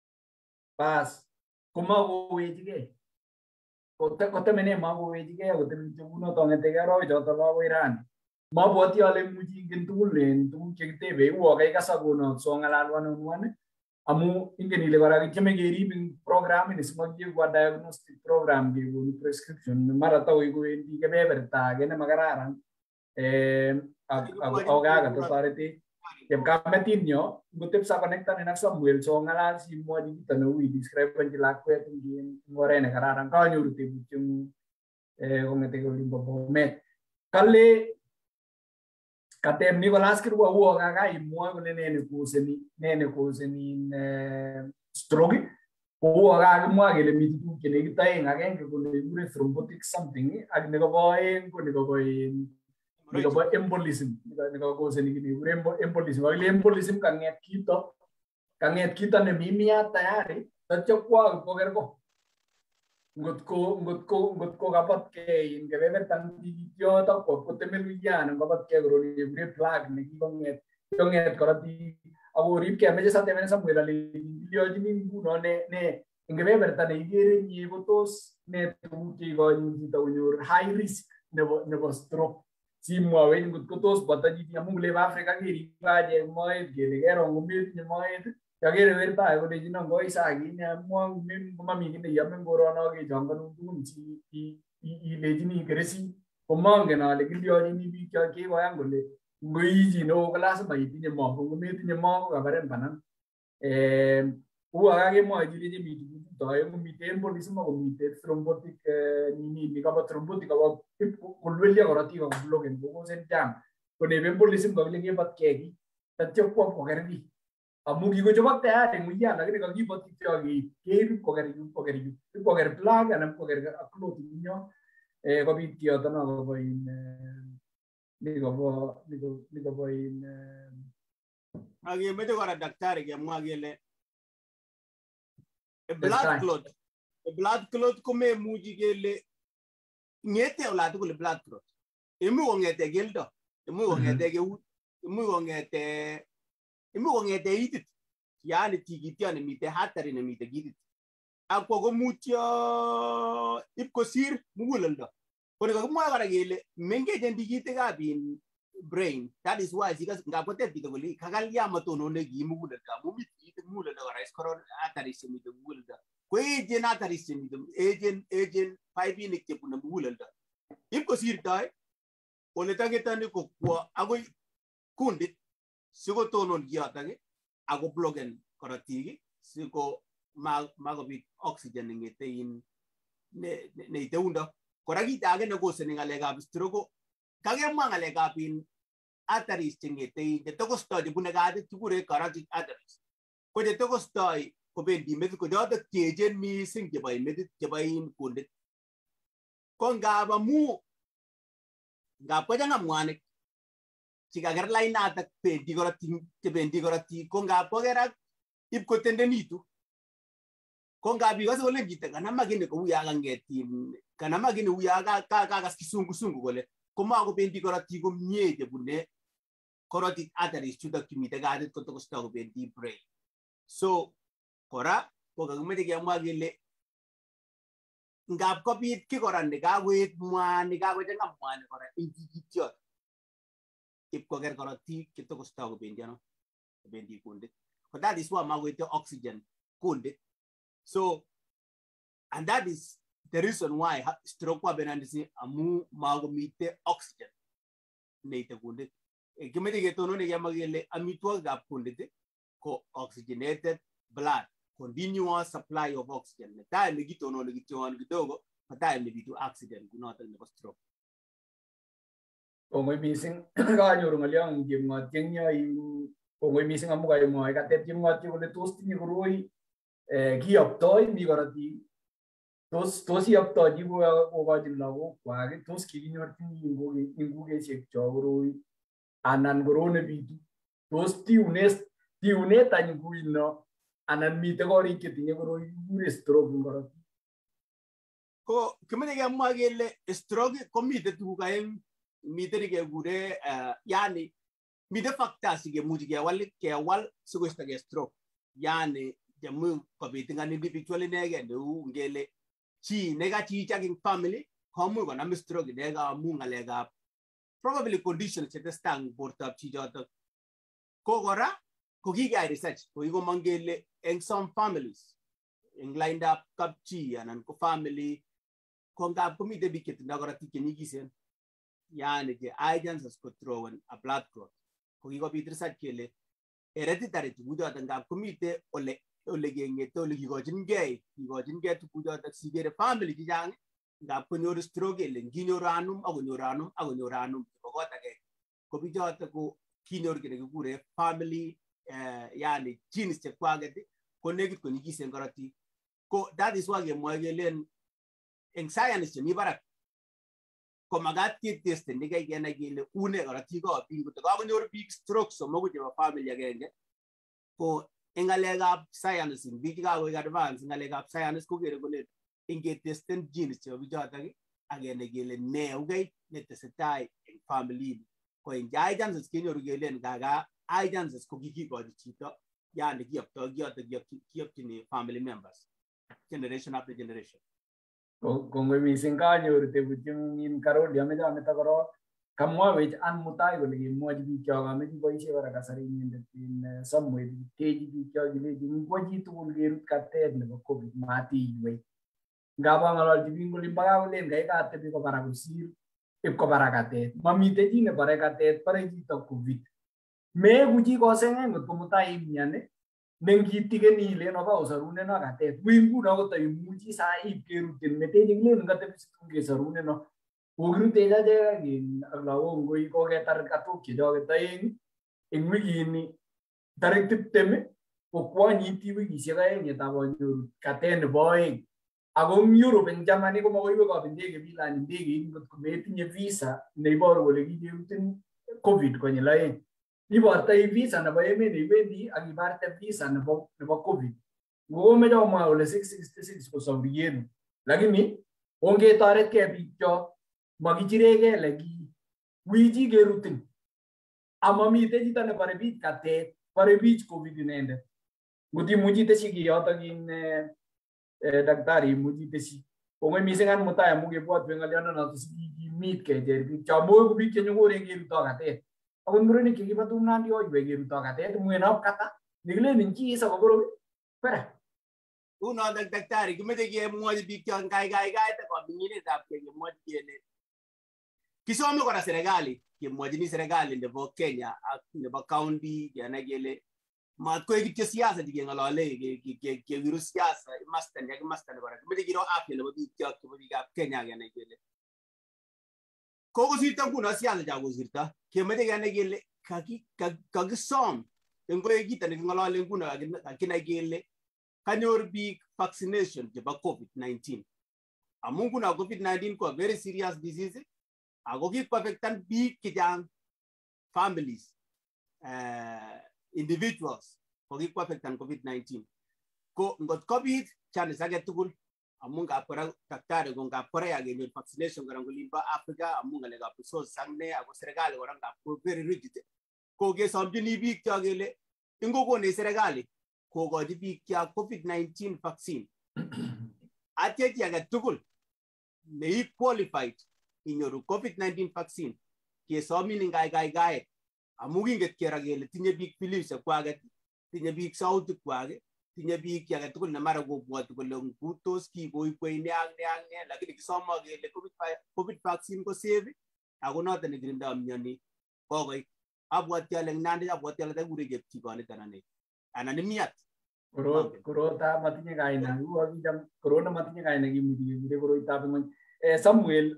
bas komawechige kote kote mene mawechige kote mchuno tongete arawe joto lo Iran mabwoti ale muji ngin tugul len tuguk che kitebe wo kai kasagono so ngalalwan onwan amu ingen ile kora kicheme kerib program ni simogie kwa diagnostic program ge ko prescription mara taw iko endi kebeberta gene magararan eh aga to parete tem kametin nyo ngutip sa connectan enak Samuel so ngalal si mo di kita no wi describe kan lakwet ngin ngore ne kararan ka nyuruti bucung eh ngete ko limbo bomet kale katem Nicolas kirwa wo gaga imwa ko nene ko seni nene ko seni stroke ko gaga imwa gele mitu kene kitai ngagen ko ne gure thrombotic something ag ne ko boy ko ne ko boy ne ko boy embolism ne ko ko seni ni gure embolism wale embolism kanget kito kanget kita ne mimia tayari tacho kwa ko gerko ngot ko ngot ko ngot ko kapat ke in kebeber tan video ta ko ko temelu yan kapat ke gro ni bre plug ne ki bonget bonget korati ago rip ke meje sa temen Samuel ali video jini no ne ne in kebeber tan igere ni fotos ne tu ti go ni ta unyor high risk ne ne stroke si mo we ngot ko tos bataji ti amung le Africa ki ri ba je mo e gele gero ngumit ni mo e kagere verta ko de jino go isa gi ne mo mem mami ni ya men goro no ge jangan un si i i le jini kresi ko mange na le gilio ni bi ka ke wa yang gole ngui ji no class mai ti ne mo ko me ti ne mo ga baren banan eh u aga ge mo ji le mi ti to e mo mi tempo di mo mi te thrombotic ni ni ka ba thrombotic ka ko le ya gora ti ko blogen ko sen jam ko ne embolism ko le ge bat ke gi ta cho ko ko gerdi amu ki ko coba tayari muya lagi ne kagi bot ti agi ke ko gari ko gari ko gari plug ana ko gari upload niño eh ko bi ti ota no ko in ni ko bo ni ko ni ko bo in agi mete ko daktari ke mo agi le e blood clot e blood clot ko me muji gele ngete ola to ko blood clot e mu ngete geldo e mu ngete ge u e mu ngete imu ngete itit yani tigiti ne mite hatari ne mite gidit akko go mutyo ipko sir mugulendo ko ko mo gara gele menge jendi gite ga bin brain that is why sigas ngapote dito goli kagal ya matono ne gi mugulenda mu miti mugulenda gara iskoro hatari se mite mugulenda ko ejen hatari se mite ejen ejen five ne ke puna mugulenda ipko sir dai ole tagetani ko kwa ago kundit siko tonon giatage ago blogen koratigi siko mag magobit oxygen ngete in ne ne teunda koragi tage ne go seninga lega stroke kage mangale ga pin arteries ngete in de to study bunaga de tugure karati arteries ko de to study ko ben di med ko de tejen mi sing je bay med je bay in kunde ko ngaba mu ngapa janga mwane Chica gerla inata penti gorati te penti gorati konga pogera ip ko tendenitu konga bi waso le gite kana magine ko uya ngeti kana magine uya ga ka ka kisungu sungu gole koma ko penti gorati ko miete bunne koroti atari chuda kimite ga ko to sto ko penti brain so kora ko ga mete ga magile ngap kopit ki kora ne kakoet mwani kakochang'a mwani kora ing tikityot ip koker korotik chetokostoi kobendi ano kobendi kundit. So that is why makoite oxygen kundit. So and that is the reason why stroke kwa benandisi amu makomite oxygen neite kundit. Kimete ketonone kemakele amitwogikab kundit ko oxygenated blood, continuous supply of oxygen. The time we get on the kiton kidogo, the time we do accident, do not have stroke. Kung may missing kanyo rong alyang game ngat yang niya yung kung may missing amo kayo mo ay katet yung ngat yung ulit toast ni kuroy eh giap toy mi karati toast toast giap toy di ko ko ka din lawo wagi toast kini nyor tin yung go yung go ke sek chawroy anan gorone bitu toast ti unes ti uneta yung kuino anan mi te gori ke tinye kuroy gure stroke karati ko kemene ga mo agele stroke ko mi te tu kaem miteri ke gure yani mite factors ke muji ke wal ke wal sugo sta ke stroke yani jamu ko bitinga ni individual nege ndu ngele chi nega chi chaking family komu ko na stroke nega mu ngalega probably conditions che stang porta chi jota ko gora ko gi ga research ko igo mangele in some families in lined up kap chi anan ko family ko ngap ko mite biket ndagora tikeni gisen yani the agents as control a blood clot ko gigo bitri sakele hereditary to budo atanga komite ole ole genge to le gigo jinge gigo jinge to budo at sigere family jang ngap ko nyor stroke le nginyo ranum ago nyor ranum ago nyor ranum ko gota ke ko bijo at ko kinyor gene gure family eh yani genes che kwagati ko negit ko nigi sen garati ko that is why mo gelen en science ni barak ko magat ki test ni ga gena gele une garati ko bi ko ga nyor big stroke so mo ko family agenge ko engalega science bi ga we advance engalega science ko gere gole inge testen genes che bi jota gi agene gele ne ugay ne tesetai en family ko en guidance skinyor gele gaga guidance ko gigi ko chito ya ne gi opto gi opto gi opto ni family members generation after generation. Kung may missing kanyo rite butyong in karo dia medya meta karo kamwa wech an mutai ko lagi mo ji kyo ga me ji boy se bara kasari in in somewhere ke ji kyo ji le ji ko ji tu ul gerut katet ne ko mati we ngaba ngalal ji bingol imbaga len gai ka te ko para kusir ip ko para katet mami te ji ne para katet para ji to covid me guji ko sengen ko mutai nyane nengi tiga ni le no ba usarune no katet wingu no ko tayi muji sa ip ke rutin mete jingle no kate ke sarune no ogru teja je gin aglawo ngoi ko ke tar katu ki do ke tayin in wigi ni directive teme ko kwa ni ti wigi se ga ni ta bo nyu katen boy agom Europe en Germany ko mo ko ko binde ke bila ni de gi ko meti ni visa nei bor wole gi rutin covid ko ni lai ni borta i visa na ba yeme ni vendi agi barta visa na ba na ba covid go me jaw ma ole six sixty-six ko sauriyen lakini onge taret ke bicho magijirege lagi wiji ge rutin amami te jita na pare bit kate pare bit covid nende guti muji te sigi yota gin eh daktari muji te si onge misengan mutaya muge buat bengaliana na to sigi meet ke jer bi chamo ko bi ke nyore ge to kate Akun mure ni kiki patu nanti oi bagi ruta kate tu muen ap kata nigle ninci isa kogoro pera uno da daktari kumete ke mo di bikyan kai kai kai ta ko bingine tap ke mo di ele kisomo ko na Senegali ke mo di ni Senegali de bo Kenya ne ba county ya na gele ma ko ki siasa di ngalo le ke ke ke virus siasa mastan ya mastan ko kumete ki ro afi le bo bikyan ko bi ga Kenya ya na gele ko sirta kuna siasa ja go sirta ke mete ga na gele kaki kaki som tengo egita ne ngalo le kuna akina gele kanyor big vaccination je ba covid nineteen amungu na covid nineteen ko very serious disease ago ki perfectan big kijang families uh, individuals ko ki perfectan covid nineteen ko ngot covid chane sage tukul amunga apara daktari go ngapara ya ge vaccination garango limba Africa amunga le ga so sangne ago serikali goranga ko very rigid ko ge samjini big tagele ingo ko ne serikali ko go di big ya covid nineteen vaccine ate ti aga tukul ne qualified inyoru COVID nineteen vaccine kesomin ngai gai gai amu kinget kera kele tinye biik Philips kwaget tinye biik sautik kwaget tinye biik ki age tugul ne mara kobwoti kole ngutos kikoikwei ne ak ne ak ne lakini kisoma kele COVID, COVID vaccine ko safe ako noto ne kirinda mioni kokoi abwati ale nandi abwati ale takure cheptikoniton anan anan miat Koro korota matinye kaina uakijam korona matinye kaina kimuti kekure koroitab ng'ony. Eh, Samuel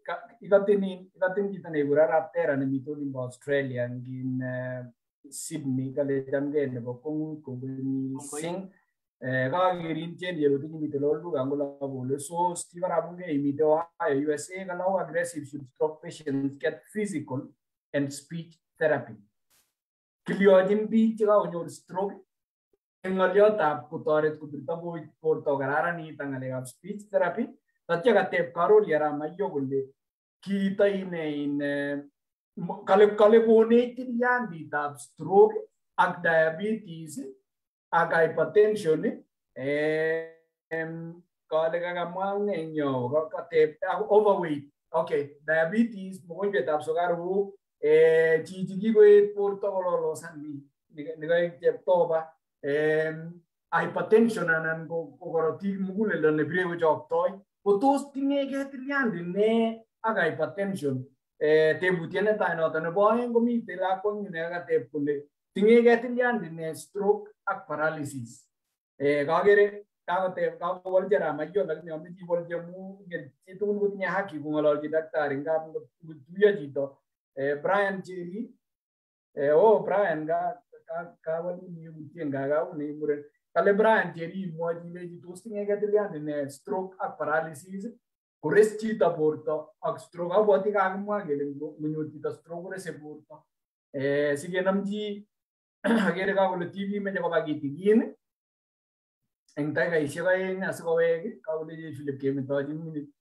ikatin ikatin chito nekure Arap Tera nemite olimbo Australia ngin uh, Sydney kale chamgei nebo kong'ut kongoi mising. Eh, kakerin chen yeruti kimite lolu angola bole so Steve Arabunge imite Ohio U S A kalau aggressive should stroke patients get physical and speech therapy. Kiliojin biik chekakonyor stroke ng'oliotab kotoret kobirto borto kararanit ak ng'alekab speech therapy. Tatya kateb Karoli Aramayo kole kiito ine ine kale kale konech tilianditab stroke ak diabetes ak hypertension eh kale kakamwa ng'enyo kateb overweight. Okay, diabetes mogonjwetab sukaruk eh chichi kikoet borto kololosan nikaik cheptoba. Um, hypertension anan ko korotik muguleldo nebire kochoktoi ko tos tinye tiliandi ne ak hypertension. Eh, tebutiet netai noto nebo oeng komite lakwet nekakateb kole tinye tiliandi ne stroke ak paralysis. Eh, kakere kakoteb kakowolchi Aramayo lakini ame kiwolchi amu chitugul kotinye haki kong'ololchi daktari ngap ngotuiyo chito. Eh, Brian Cheri eh, oh Brian ka kawali mutien gaga ne muren kale Brian Cheri imwochi leji tos tinye tiliandi ne stroke ak paralysis kores chito borto ak stroke abwoti kakimwa kele ngonyor chito stroke korese borto. Eh, sikenamchi akere kakole T V meche koba kitikin eng dakikaishek oeng asikowek kakolechi Philip kemetochin minute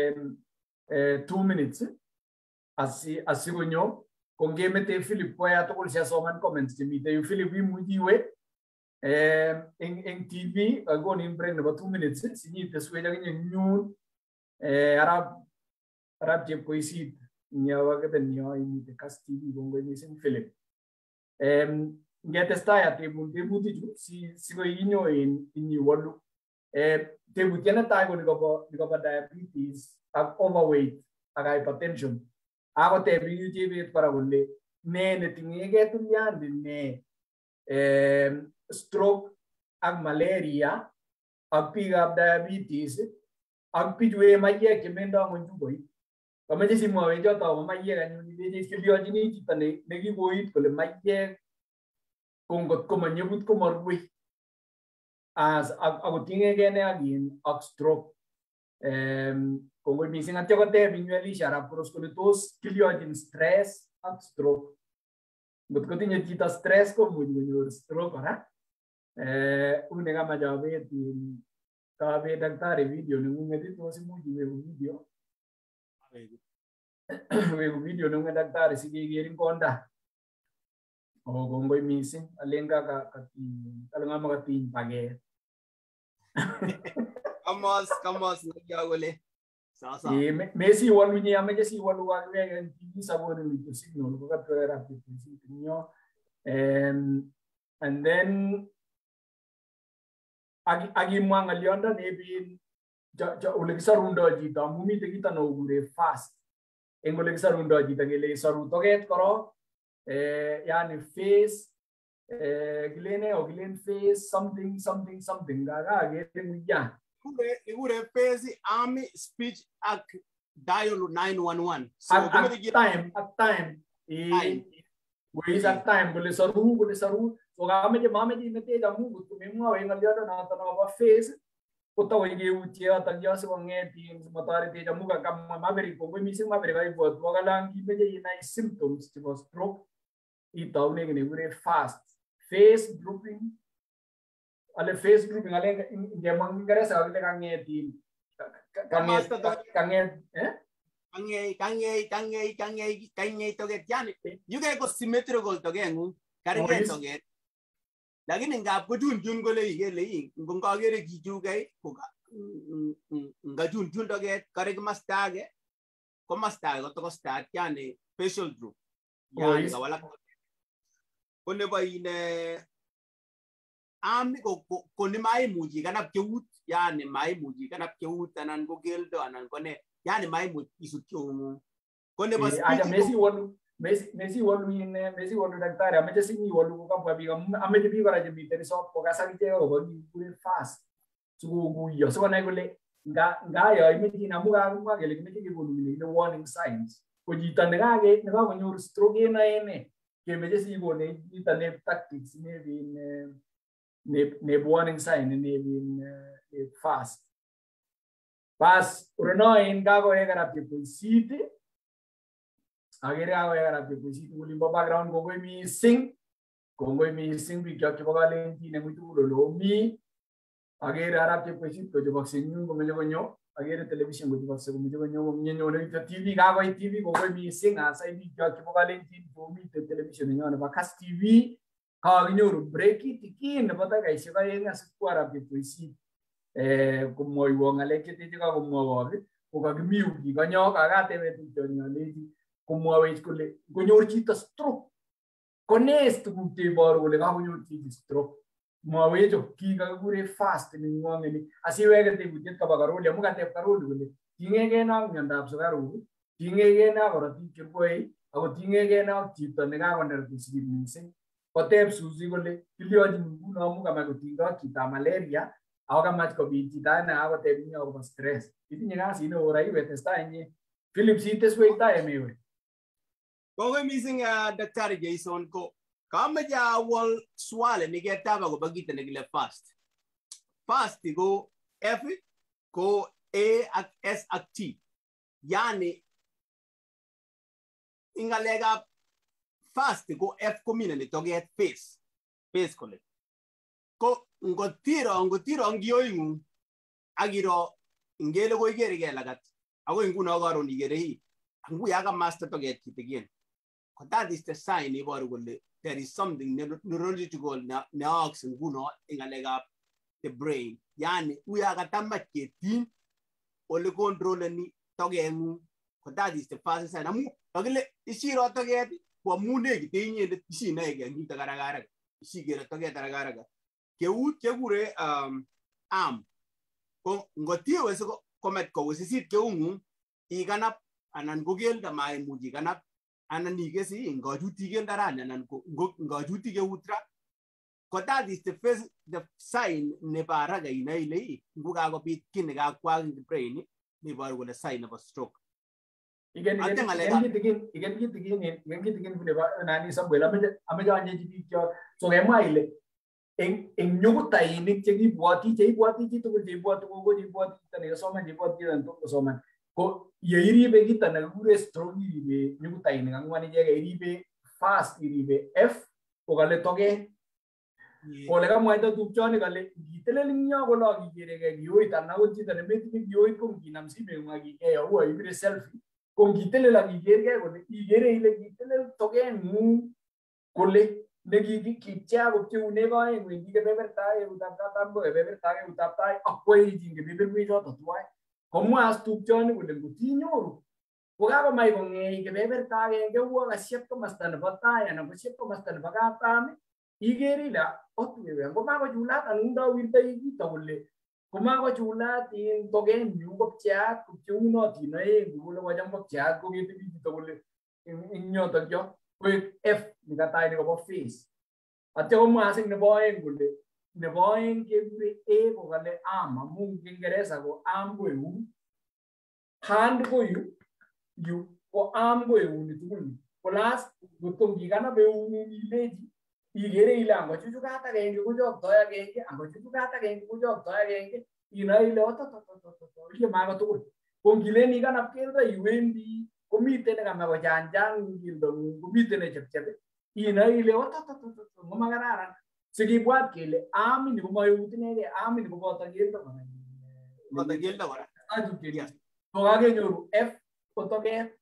eh, two minutes asi asikonyo kongemete Philip koya tugul siasoman comments chemite yu. Philip imuchi iwe eh, eng, eng T V kakonin break nebo two minutes sinyiteswech akinye nyun eh, arab arab chepkoisit nyawaketen yo imite Kass T V kongoi mising Philip. Um, ngetestai atebun tebutichu si sikoi inyo in inyiwolu. Eh, tebutiet netai ko nikobo nikobo diabetes ak overweight ak hypertension. Ako tebi chebet kora kole ne netinye tiliandi ne eh, stroke ak malaria ak biikab diabetes ak bichu mayek chemendo ng'ony chukoit. Kameche simwowe choto akobo mayek anyun ileche kiliochini chito nekikoit kole mayek ko ngot komanyebut komarue as akoting'egei ne akin ak stroke. Um, kongoi mising atya koteb ing Elisha Arap Koros kole tos kiliochin stress ak stroke. Ngot kotinye chito stress komuchi konyor stroke kora. Eh, une kama jabet kabe daktari video neng'ung'et tos imuchi iwegu video. Wegu video neng'ung'et daktari sikekerin konda. Oh, kongoi mising alenga ka katin kalengama katin paget. Kamos kamos nagya kole sasa eh Messi walu ni ameje si walu wa wega T V saboni ni signal ko katwera pipisi nyo um and then agi agi mwanga lionda ne bin ja ja ulekisarundo jita mumi te kita no gure fast engole kisarundo jita gele saru toget koro eh yani face eh glene o glen face something something something gaga gete muya Igure igure face army speech ak dial nine one one. So at, at time at time eh ways at time gole saru gole saru so game je mame ji mete da mu tu memwa we ngalio na ta no face kota wenge utia ta ya se ngeti matari te jamu ka kam maveri ko mi sim maveri kai bot wagalang ki meje ina symptoms tipo stroke I taune ke negure fast face drooping ale face drooping ale ngemang ngare sa ale kangeti kangeti kangeti eh kange kange kange kange kange to get yani yuge ko symmetrical to get ngu karge to get lakini ngap ko dun dun gole yele yin ngong kagere ki juge ko ngajun jun toget kare mastage ko mastage ko to start yani facial group yani ka wala ko ne bayine am ko ko ne mai muji kanap keut yani mai muji kanap keut anan ko geldo anan ko ne yani mai muji isu kyo ko ne bas aja Messi wonu Messi Messi wonu ine Messi wonu daktari ameje singi wonu ko kwa biga ameje biga raje bi teri so ko kasari te ko ni kure fast sugu yo so na gole nga nga yo imeji na muga muga gele imeji ke wonu ni the warning signs ko jita nga ge nga ko nyoru stroke na ene ke meje si go ne jita ne tactics ne bin ne ne warning sign ne bin ne fast pas uno en gago e gara pe siti agere gago e gara pe siti ulimbo background go go mi sing go go mi sing bi kya ke bagale ti ne mutu lo mi agere ara pe siti ko jo bakse nyu go me jo nyo agere television go jo bakse go me jo nyo nyo nyo ne T V gago e T V go go mi sing a sai bi kya ke bagale ti go mi te television nyo ne bakas T V ka nyo break it ki ne pata ga isi ga yenga se kuara pe siti eh como iwo ngale ke te ka como wa ko ka miu ki ka nyo ka ga te me tu nyo le di como wa is ko le ko nyo chi ta stroke con esto ku te bor ko le ka nyo chi stroke mo wa jo ki ka gure fast ni ngo ngeni asi we ga te bu te ka ba ro le mu ka te ka ro le tinge ge na nyo nda so ga ro tinge ge na ko ti ke koi ako tinge ge na chi to ne ga ko nder tu si ni se ko te su si ko le li o di mu no mu ka ma ko tinga ki ta malaria ahora más COVID dan agua te viene algo stress itu nyenga sini ora iwe testa ini Philip si tes we ta emiwe ko we missing Doctor Jason ko kama ja wal swale ni get taba go bagita ni le fast fast go F ko A ak S ak T yani ingalega fast go F ko mina ni to get face face ko le ko ngotiro ngotiro ngio ingu agiro ngele go igere ge lagat ago ingu no garo ni gere hi angu yaga master to get it again ko that is the sign ibor golle there is something neurological na neox ingu no ingalega the brain yani u yaga tamake tin o le control ni to ge ngu ko that is the first sign amu agile isiro to get ko mune gi tinye de isi na ge ngi tagara isi gere to ge tagara ke u ke gure um am ko ngoti wese ko komet ko wese sit ke ungu igana anan gogel da mai muji kana anan ni ke si ngojuti ke ndaran anan ko ngojuti ke utra ko that is the first the sign ne para ga ina ile nguga go bit kin ga kwa in the brain ni bar wala sign of a stroke igen igen igen igen igen igen igen igen bule ba nani sabela ame ame ja anje ji kyo so ge mai le en en nyugo tai ni chegi buati chei buati chi to je buati go je buati tane so man je buati dan to so man ko yeiri be kita na gure strong iri be nyugo tai ni ngwani je iri be fast iri be F ko gale toge ko le ga mo ita tu chone gale gitele linyo go lo gi gere ge yoi tan na uchi tane me ti yoi ko gi nam si be ngagi e o i be selfie ko gitele la gi gere ge go i gere ile gitele toge mu ko le negi ki kicha go ti unego e ngi ke beberta e utapta tambo e beberta e utapta akwai jinge beber mi jo to tuai como as tu chone go le gutinyo ko ga mai go ngi ke beberta e ge wo ga sietto mastan bata ya na go sietto mastan bagata me igeri la otu e go ma go jula tan unda wirta i to le ko ma go jula tin to ge nyu go cha ku chu no ti no e go lo ga jam go cha go ge ti to le in nyo to jo F ni kata ini ko face ate o masing ne boy ngule ne boy ke gure e ko gale am mu ingeresa go am go yu hand go yu yu ko am go yu ni tukuni plus go to gigana be u ni leji igere ila ngo chu kata ge ngo jo to ya ge ngo chu kata ge ngo jo to ya ge ina ile oto to to to to ile ma go to ko gile ni kana pierda yuendi komite ne kama go janjang gildo komite ne chep chep ina ile oto to to to ngoma gararan sigi buat kele ami ni mo yutine ge ami ni mo ta gildo mana mo ta gildo ora aju ke to age nyoru F to ge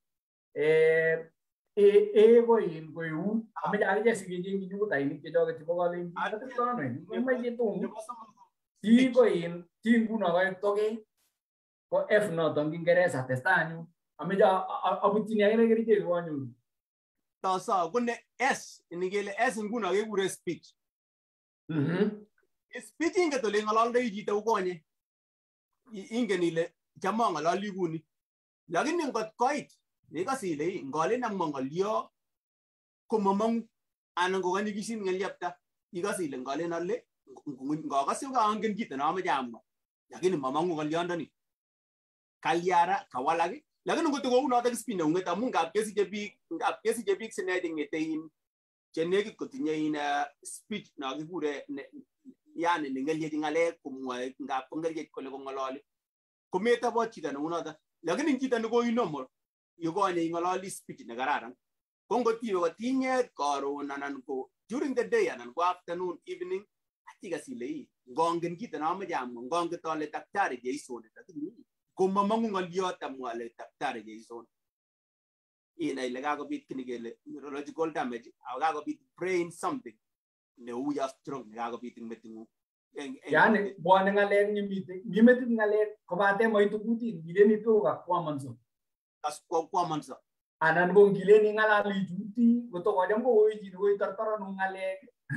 eh e e go in go yu ami ja ge sigi je ni go tai ni ke jo ge tipo go le ni to no ni mai je to si go in ti nguno ko toke ko F noton Kiingereza testanyu ameja abutini agere kerichek ko anyoru Tasa kone S inigele S nguno kekure speech. Mhm. Speech inget ole ng'ololdoi chito ukonye. Ingen ile cham ang'ololi kuni. Lakini ngot koit ikose ile ngolen amwa ng'olyo komomong'u anan kokanyikisin ng'elyepta ikose ile ngolen ale ngokose koangen kito neamoche amwa lakini momong'u ng'olyondoni. Kalyara kawalak lakini ngot kou notok speech neung'et amu ngap kesiche biik ngap kesiche biik sine cheng'ete in chenekit kotinye in speech no kikure yani neng'elyechi ng'alek komwoe ngap kong'elyech kole kong'ololi kometobot chito neu notok lakini chito nekoi normal yukonye ing'ololi speech nekararan ko ngot iwe kotinyet karon anan ko during the day anan ko afternoon evening atikas ile ii ngongen kito neamoche amwa ngonget ale daktari Jason lakini komomong'u ng'olyot amwa ale daktari Jason inai ile kakobit kini kele neurological damage ako kakobit brain something neu ya stroke nekakobit eng meting'ung. Yani bwane ng'alek nyimite ngimetit ng'alek kobate moitu kutit ngileni toka kwamanso As kwa kwamanso anan ko ngileni ng'alali juti kotokocham ko koichi koi tartaranu ng'alek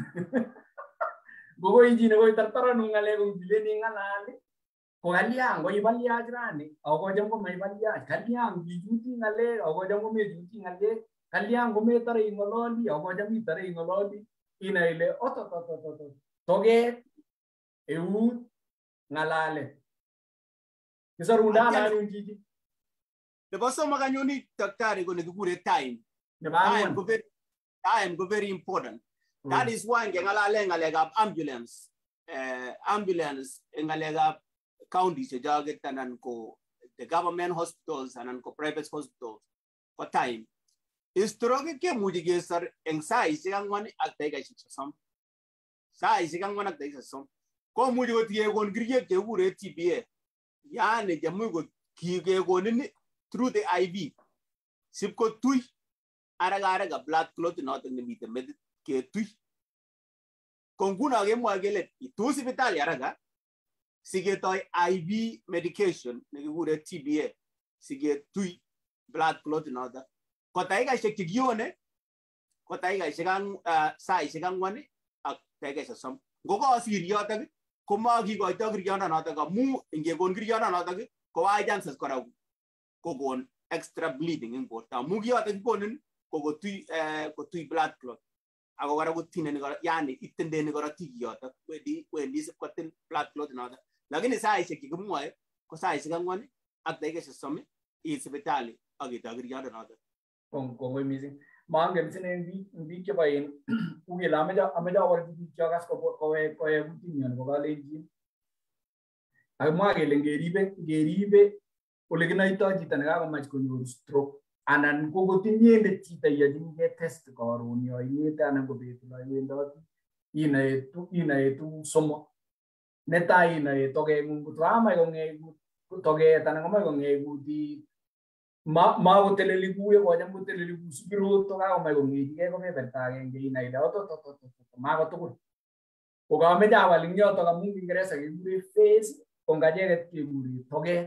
ko koichi koi tartaranu ng'alek ko ngileni ng'alali ko kaliang ko ibaliach rani ako kocham ko maibaliach kaliang gijuti ng'alek ako kocham ko mejuti ng'alek kaliang ko metare ing'ololi ako kocham itare ing'ololi ina ile ototototo toget eut ng'alalet kisarunda anun chichi nebo somok anyoni daktari ko nekikure time. Time ko very, time ko very important. Mm. That is why ngeng'alale ng'alekab ambulance uh, ambulance ng'alekab counties chechoket anan ko the government hospitals anan ko private hospitals ko time stroke kemuchi kesor eng saisiek ang'wan ak dakikaisiek sosom. Saisiek ang'wan ak dakikaisiek sosom komuchi kotikekon kerichek chekikure T B A yani chemuch kikekonin through the I V sip kotui araka araka blood clot notok nemite metit ketui ko nguno kemwoe kele itu sipitali araka siketoi I V medication nekikure T B A siketui blood clot notok ko dakikaisiek chekione ko dakikaisiek ang saisiek ang'wan ak dakikaisiek sosom ngokosir yotok komakikoitoi keriondonotok amu ngekon keriondonotok ko high chances kora kokon extra bleeding eng borto amu kiyotok kikonin ko kotui kotui blood clot ako kora kotineni kora yani itendeni korotik yotok wendi wendi sip kotil blood clot notok lakini saisiek chekimwoe ko saisiek ang'wan ak dakikaisiek sosom iit sipitali ak itoi keriondonotok. Kongoi mising mangen sine biik biik chebo in ukele ameche ameche awol biik chokas kowe kowe kutinyo nebo kalenjin akimwa kele ngeribe ngeribe ole kinoitoi chito nekakomach konyor stroke anan ko kotinye chito yachinigei test karon yo ing'ete anan ko betut no iwendoti inaetu inaetu somok netai inae tokeng'ung koto amach kong'eku toket anan komoch kong'eku kutit ma ma koteleli kuye kocham koteleli ku sikirot to kakomach kong'echigei kebeberta agenge inai ile ototototo makotugul ko kameche awal ing yotok amu Kiingereza kekure face ko ngacheket kekure toket.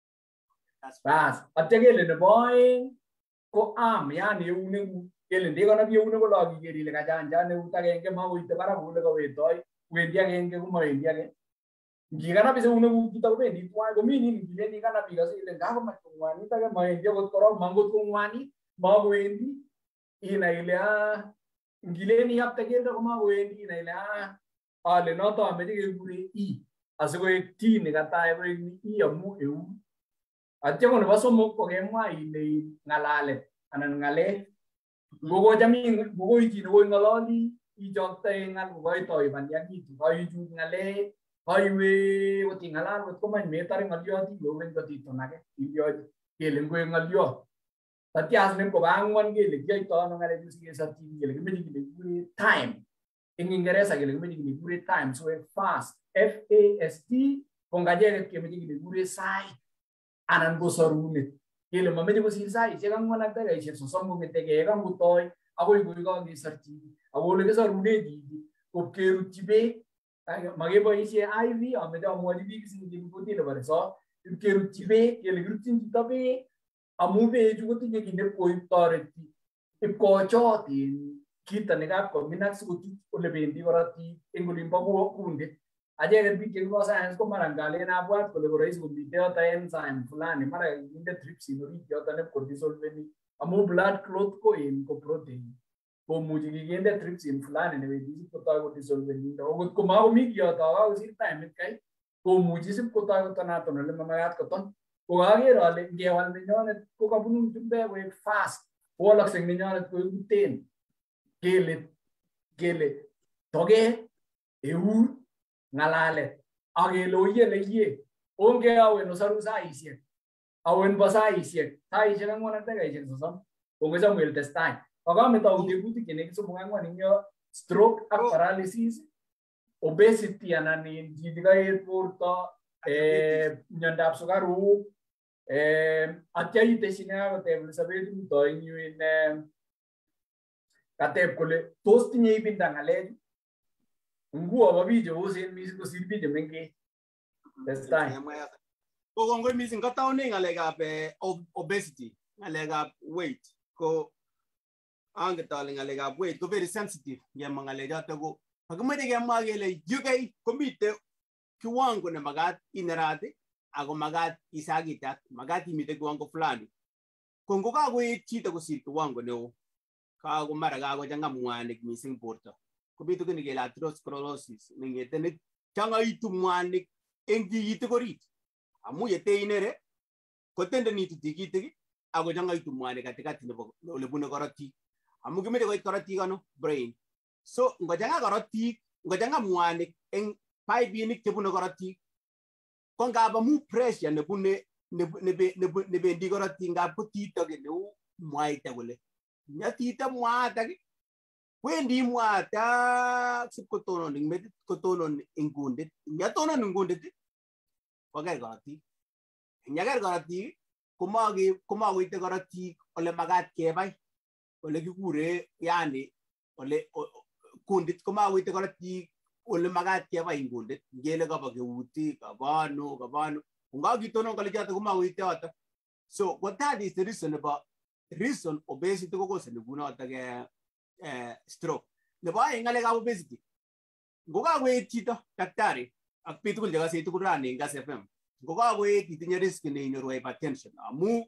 Bas atya kele nebo oeng ko arm yani eunekuk kele ndekonop eunek kolo kiker ile kachanjan eut agenge makoite barak kole kawetoi wendi agenge komawendi age ngikanap eunekuk chito kobendi tuwai komi nini ngileni kanap ikose ile ngakomach kong'wanit age mawendi akot korok mangot kong'wanit makowendi inai ile ah ngileni yapte keldo komakowendi inai ile ah ale noto ameche kekure I asikoek T nekatae koek ni I amu eut. Atya ko nebo somok ko kemwa ile ng'alalet anan ng'alek ngokocham ngokoichi nekoi ng'ololi ichoktoi ng'al kokoitoi bandiakitu koichut ng'alek koiwe koting'alal kot komach metare ng'olyot iwe kotiton age ilyochi kele ngoek ng'olyot atya asinem koba ang'wan kele kiyoitoi ano ng'alechu sikesorchi kele kimeche kile kikure time eng Kiingereza kele kimeche kile kikure time so fast F A S T ko ngacheket kemeche kile kikure sait anan ko sorunet kele mameche kosir saisiek ang'wan ak dakikaisiek sosom kong'etegei kangotoi akoi koi kakesorchi ako ole kisorune chichi ko kerutyi beek Magiboishe I V ameche amwochi biik sing kutit nebo resop ipkerutyi beek kele kirutyin chito beek amu beechu kotinye kit nekoib toreti ipkochot kito nekapkominak sikochut ole bendi korotik eng olimbo kundit. Acheket biik chekibo science ko mara ngalen abwat kole koroisi komite yoto enzyme fulani mara kinde trypsin orit yoto nepkodisolveni amu blood clot ko in ko protein komuchi kikinde trypsin fulani newendi sipkotoi kodisolveni akot komakomi kiyoto kakosir timit kai komuchi sipkotoi kotonaton ole mamakat koton. Kokaker ale ngewal nenyonet ko kabunu chumbek koek fast kowoloksei nenyonet koeku ten kele kele toget eut ngalalet akele oyele iye onge awen osaru saisiek awen bo saisiek saisiek angwan ak dakikaisiek sosom onge Samuel testai akametou tekutik chenekit somok angwan ing yo stroke ak paralysis obesity anan chito kaet borto miondab sukaruk atya iteshi nekakoteb Elizabeth Ruto ing yu in kateb kole tos tinye ibinda ng'alechu nguo ba bicho osen mising kosir bicho mengech. Testai. Ko kongoi mising kataune ng'alekab obesity, ng'alekab weight ko anget ale ng'alekab weight ko very sensitive ngemwa ng'alechoto ko makimeche kemwa kele yukei komite kiwango ne makat inerat ako makat isakitat makat imite kiwango fulani. Ko ngokakoet chito kosir kiwango neo kako mara kakochang'a mwanik mising borto kobitu kini kele atherosclerosis nengete ne chang'aitu mwanik eng tigitik orit amu yete inere kotendenitu tigitik ako chang'aitu mwanik katikati nebo ole bune korotik amu kimeche koit korotik ano brain. So ngochang'a korotik ngochang'a mwanik eng paipinik chebune korotik ko ngab amu pressure nebune nebendi korotik ngab ko tito neu mwaita kole nyatita mwata wendi mwata sipkotonon ing metit kotonon ing kundit nyatonon ing kundit koker korotik nyaker korotik komage komagoite korotik ole magat kebai ole kikure yani ole kundit komagoite korotik ole magat kebai ing kundit ngele kaba keuti kabano kabano ngakitonon kole choto komagoite yoto. So what that is the reason about reason obesity ko kose nebunoto ke eh, stroke. Nebo aeng ngalekab obesity. Ngokakoet chito daktari ak biik tugul chekase tugul rani eng Gas F M. Ngokakoet itinye risk neinyoru hypertension amu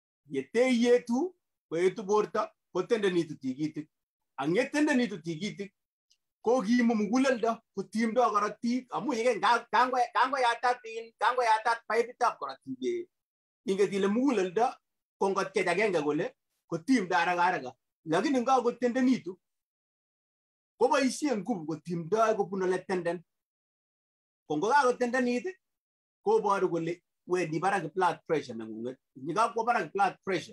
yeteyetu koetu borto kotendenitu tigitik. Ang yetendenitu tigitik ko kimu muguleldo kotimdo korotik amu yeke kango kango yatat in kango yatat paipitab korotik inget ile muguleldo ko ngot kech agenge kole kotimdo haraka haraka lakini ngakotendenitu koboisie nguvu kotimdo kobun ole tenden ko ngokakotendenit koboru kole wendi barak blood pressure nengunget ngakwo barak blood pressure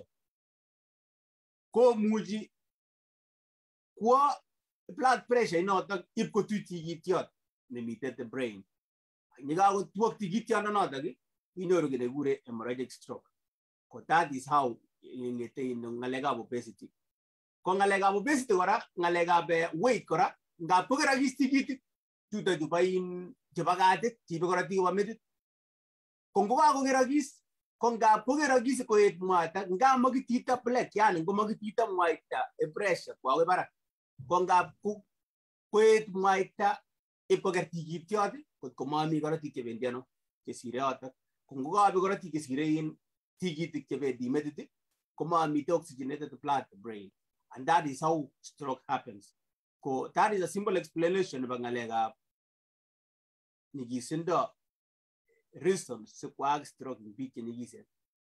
komuchi kwo blood pressure inotok ip kotuch tigityot nemite the brain ngakotwok tigityonotok inyoru kile kure hemorrhagic stroke. Ko that is how ngete ngalekab obesity. Ko ngalekab obesity kora ngalekab weight kora ngap kokerakis tigitik chuto chubain chebo katit chibe korotik koba metit ko ngokakokerakis ko ngap kokerakis koet mwata ngap makitita plek yani ngomakitita mwaita e pressure kwa barak ko ngap koet mwaita ip koker tigityot kotko mami korotik chebendi ano chesire yotok ko ngokabe korotik chesire in tigitik chebendi metit komamite oxygenated blood to brain and that is how stroke happens. Ko that is a simple explanation about ngalekab nyigisindo reasons sikwa stroke in biik chenyigisen.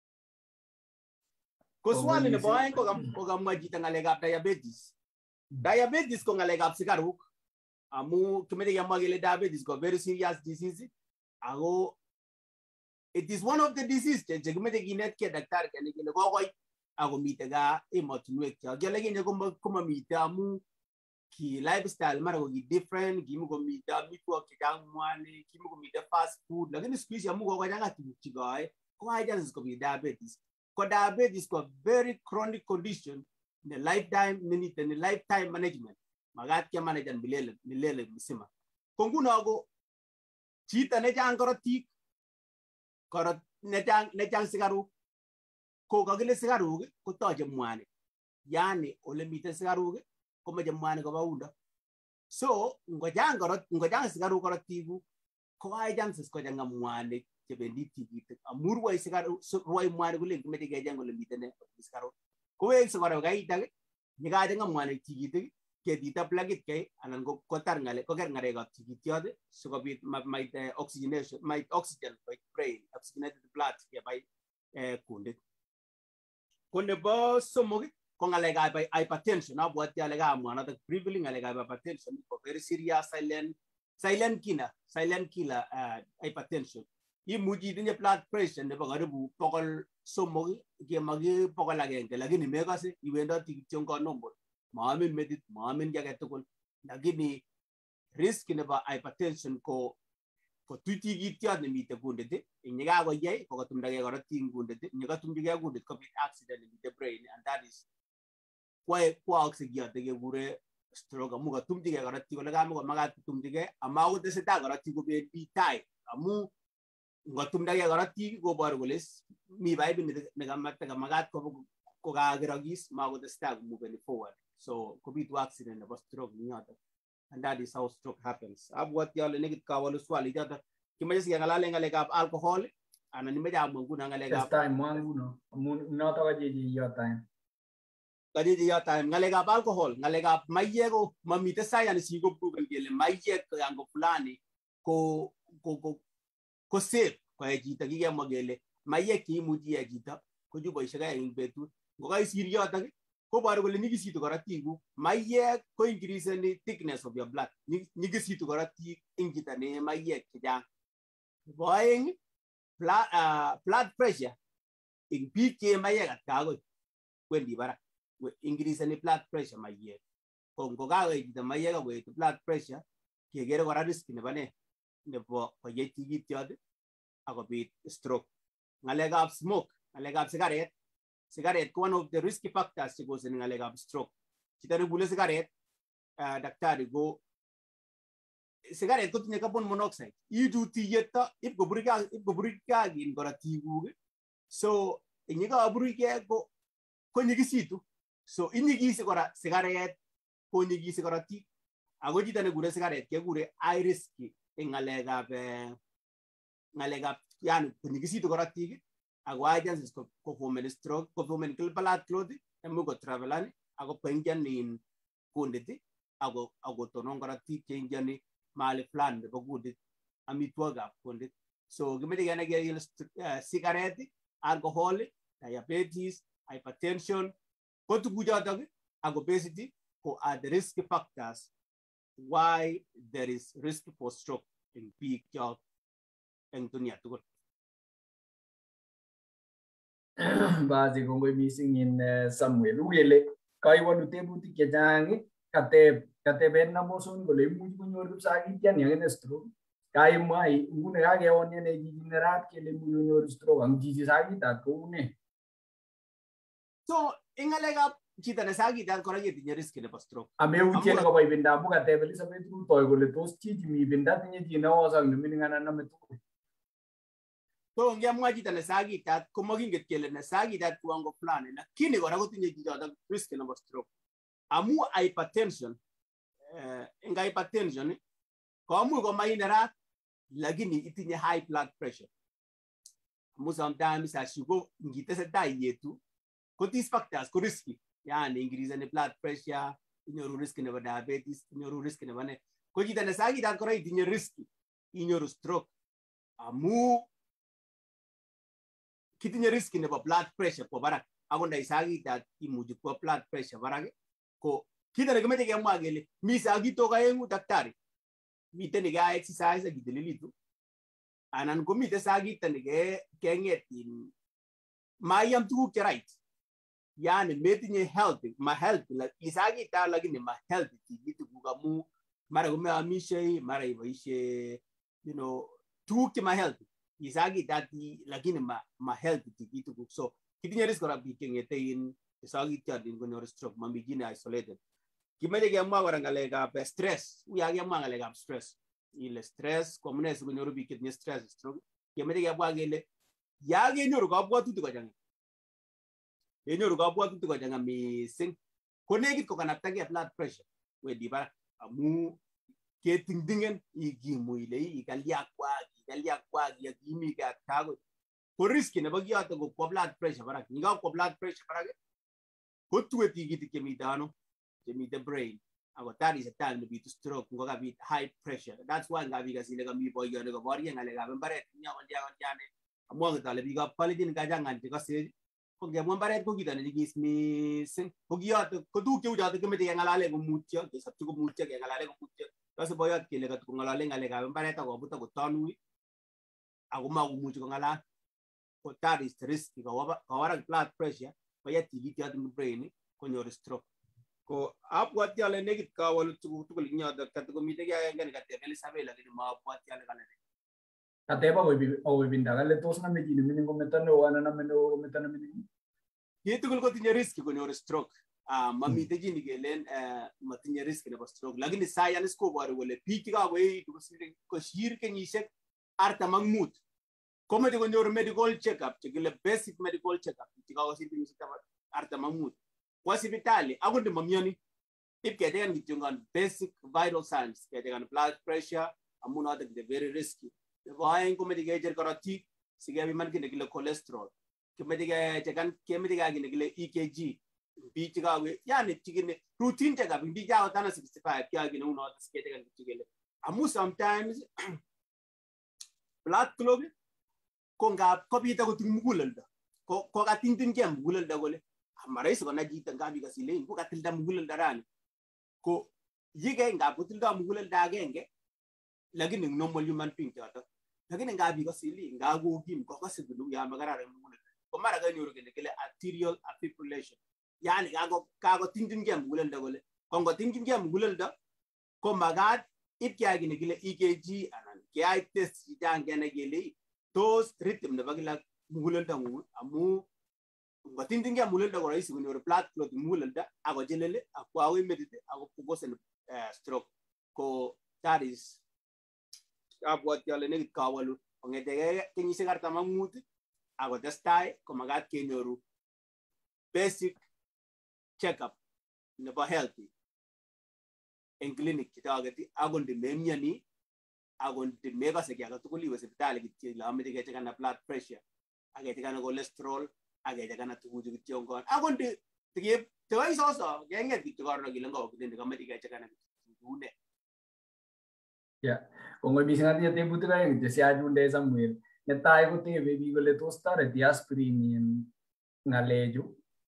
Ko swali nebo aeng ko kamwa chito ngalekab diabetes. Diabetes ko ngalekab sikaruk amu kimeche kemwa kele diabetes ko very serious disease ako it is one of the diseases che kimeche kinetkei daktari kene kele kokoi ako mite ga emotinwek cho kele kenye komamite amu ki lifestyle mara ko ki different kimu komite amitwogik chechang mwanik kimu komite fast food lakini siku hizi amu kokochanga tuguk chikoe ko high chances komi diabetes. Ko diabetes ko very chronic condition in lifetime minute in lifetime management magat ke manager milele milele msima. Ko nguno ko chito nechang korotik korot nechang nechang sigaruk ko kakile sigaruk kotoche mwanik yani ole miten sigaruk komeche mwanik koba undo so ngochang korot ngochang sigaruk korotik ko high chances kochanga mwanik chebendi tikitik amu ruwai sigaruk ruwai mwanik kule kimeche kecheng ole miten sigaruk kowek sikoro kaitak nyikachanga mwanik tikitik ketita plagit kay anan ko kotar ngale ko ker ngare kap tikitiot sikobit mait oxygenation mait oxygen by brain oxygenated blood ke by eh kundit ko nebo somok ko ngale ka hypertension abwati ale ka mwana the briefly ngale ka hypertension ko very serious silent silent killer silent killer uh, hypertension imuchi itinye blood pressure nebo karibu pokol somok ke magi pokol agenge lakini mekase iwendoti kityo ko normal maamin metit maamin jage tugul lakini risk nebo hypertension ko ko tuti kitiot nemite kundit nyika ko yai ko katumdage korotik kundit nyika tumdage kundit ko bit accident in the brain and that is why kwa oxygen ke gure stroke amu katumdage korotik ole kamo magat tumdage amaut teseta korotik ko be tai amu ngotumdage korotik ko bor kole mi vibe ne kamata kamagat ko ko kageragis magut teseta moving forward so could be to accident of stroke niyoto and that is how stroke happens abwat yale nekit kawalu swali jata kimaje sigalale ngale kap alcohol ana nimeja amunguna ngale kap time mwangu no noto ka jeji yo time kajeji yo time ngale kap alcohol ngale kap mayego mamite science sigo proven kele mayek yango fulani ko ko ko ko safe kwa jita kige magele mayek ki muji ya jita ko jubo ishaga ing betu ngokai siriyo ta ko bar kole nigisitu korotik mayek ko increase the thickness of your blood nigisitu korotik ingita ne mayek chang boying blood uh, blood pressure in P K mayek atkago kwendi bara increase the blood pressure mayek ko ngoga we the mayek we blood pressure kegere kora risk ne bane nebo koyeti kitiot akobit stroke ngalekab smoke ngalekab cigarette cigarette one of the risky factors to goes in ngalekab stroke chita ne bule cigarette uh, daktari go cigarette ko tinye carbon monoxide idu tiyeta ip go burika ip go burika gin koratigu so inyiga burike ko ko nyigisitu so inyigisi kora cigarette ko nyigisi korati ago chita ne gure cigarette ke gure high risky in ngalekab ngalekab yani ko nyigisitu korati ago agents ko ko formen stroke ko formen blood clot emu ko travelan ago pengen in kunditi ago ago tonon korati kenjani mali plan de bogudit amitwaga kundit so gimedi gana ge cigarette alcohol diabetes hypertension ko tuguja dag ago obesity ko are the risk factors why there is risk for stroke in peak job en dunia tugul basi kongoi missing in uh, Samuel ugele kaiwanu tebutik chechang kateb kateben namoson kole imuch konyor kipsakitian yang stroke kaimwai ngune kakeonye ne jijinerat kele imuch konyor stroke ang jiji sakitat koune so ingalekab chito ne sakitat kora ketinye risk nebo stroke ameutie ko boibinda amu kateb Elizabeth Ruto kole tos chichi mi binda tinye chi neosak nemingana name tugul so ngemwa chito ne sakitat ko makinget kele ne sakitat kiwango fulani lakini kora kotinye chito risk nebo stroke amu hypertension eh inga hypertension ko amu ko mainerat lakini itinye high blood pressure amu sometimes as you go ngitese tai yetu ko these factors ko risky yani increase in blood pressure inyoru risk nebo diabetes inyoru risk nebo ne ko chito ne sakitat kora itinye risk inyoru stroke amu kitinye risk nebo blood pressure kwa barak ako ndai sakitat imuchi kwa blood pressure barak ko kito ne kimeche kemwa kele mi sakito kaengu daktari miten ga exercise akidililitu anan ko miten sakito ne ke kenget in mayam tuguk che right yani metinye health ma health la isakita lakini ma health kitu kugamu mara kumeamishe mara iboishe you know tuguk che ma health isakita lakini ma ma health kitu so kitinye risk kora bikengete in isakita din konyor stroke mamijine isolated kimeje kemwa kora ngalekab stress uya kemwa ngalekab stress ile stress ko amune sikonyoru biik chetinye stress stroke kemeche kebwa kele ya kenyoru kabwatutik kochang'a kenyoru kabwatutik kochang'a mising ko nekit kokanaptagei blood pressure wendi barak amu ketingdingen ikimu ile ikaliakwak ikaliakwak yakimi katkago ko riski nebo kiyoto ko blood pressure barak ngakwo blood pressure barak ko tuwe tikitik chemite ano chemite brain ako that is a time nebitu stroke ngokabit high pressure. That's why ngabi kasile kami boyoni ko borye ngalekab mbaret nyakondia kondiane amwa ngitale biikab kalenjin kachangan chekase ko ngemwa mbaret ko kito nenyigis mising ko kiyoto ko tuguk cheu choto kemeche kengalale komutyo kesopchi komutyo kengalale komutyo kasi boyot kele kat kongalale ngalekab mbaret akobut akotanui ako makomuchi kongalal ko that is the risk kawarak blood pressure koyat tikityot ing brain konyor stroke ko abwati ale nekit kawalut tuguk tugul ing yoto kat komite kiy agenge nekateb Elizabeth lakini maabwati ale kale kateba oibinda kale tos name chi neming'in kometo neo anan name neo kometo neming'in chi tugul kotinye risk konyor stroke mamite chi nekelen matinye risk nebo stroke lakini science koboru kole biik chekakoekitu kosir kenyisiek artam ak mut komeche konyor medical check-up chekile basic medical check-up chekakosir kenyisiek artam ak mut kwa sipitali akot ndimamioni ip ketekan kityo ngon basic vital signs ketekan blood pressure amu notok the very risky nebo aeng komeche kecher korotik sikepiman kit nekile cholesterol kemeche kechekan kemeche keyai kit nekile E K G biik chekawe yani chikine routine check-up biik chakotana sixty-five keyai kit neu notok sikechekan kityo kele amu sometimes blood clot ko ngap kobit akot muguleldo ko katingtingei muguleldo kole maraisi kona chito ngap ikasile ko katilda muguleldo rani ko yike ngap kotildo muguleldo agenge lakini normal human being choto lakini ngap ikasile ngap kokim kokase kulu ya makararan muguleldo ko mara kanyoru kele kele arterial fibrillation yani kako kako tingtingei muguleldo kole ko ngotingtingei muguleldo ko magat ip kiyai kit nekile E K G anan kiyai test chitangene kele tos rhythm nebo kila muguleldo ngung amu ngotingtingei muguleldo ko rahisi konyor blood clot muguleldo ako chelele akwa awe metit ako kokosen stroke ko that is abwati ale nekit kawalu kong'etege kenyisiek artam ak mut ako testai ko magat kenyoru basic check-up nebo healthy en clinic chitageti ako ndimemiani ako ndimekase kiy age tugul iwe sipitali kityo ile ameche kechekana blood pressure akechekana cholesterol akechekana tuguchu kityo ngon ako ndi tikip tikaisoso keng'et kityo karon kile ngo kile kameche kechekana kityo ne yeah kongoi mising atinye tebutik aeng kityo siachunde Samuel netai kotebe biik kole tos toreti aspirin en ng'alechu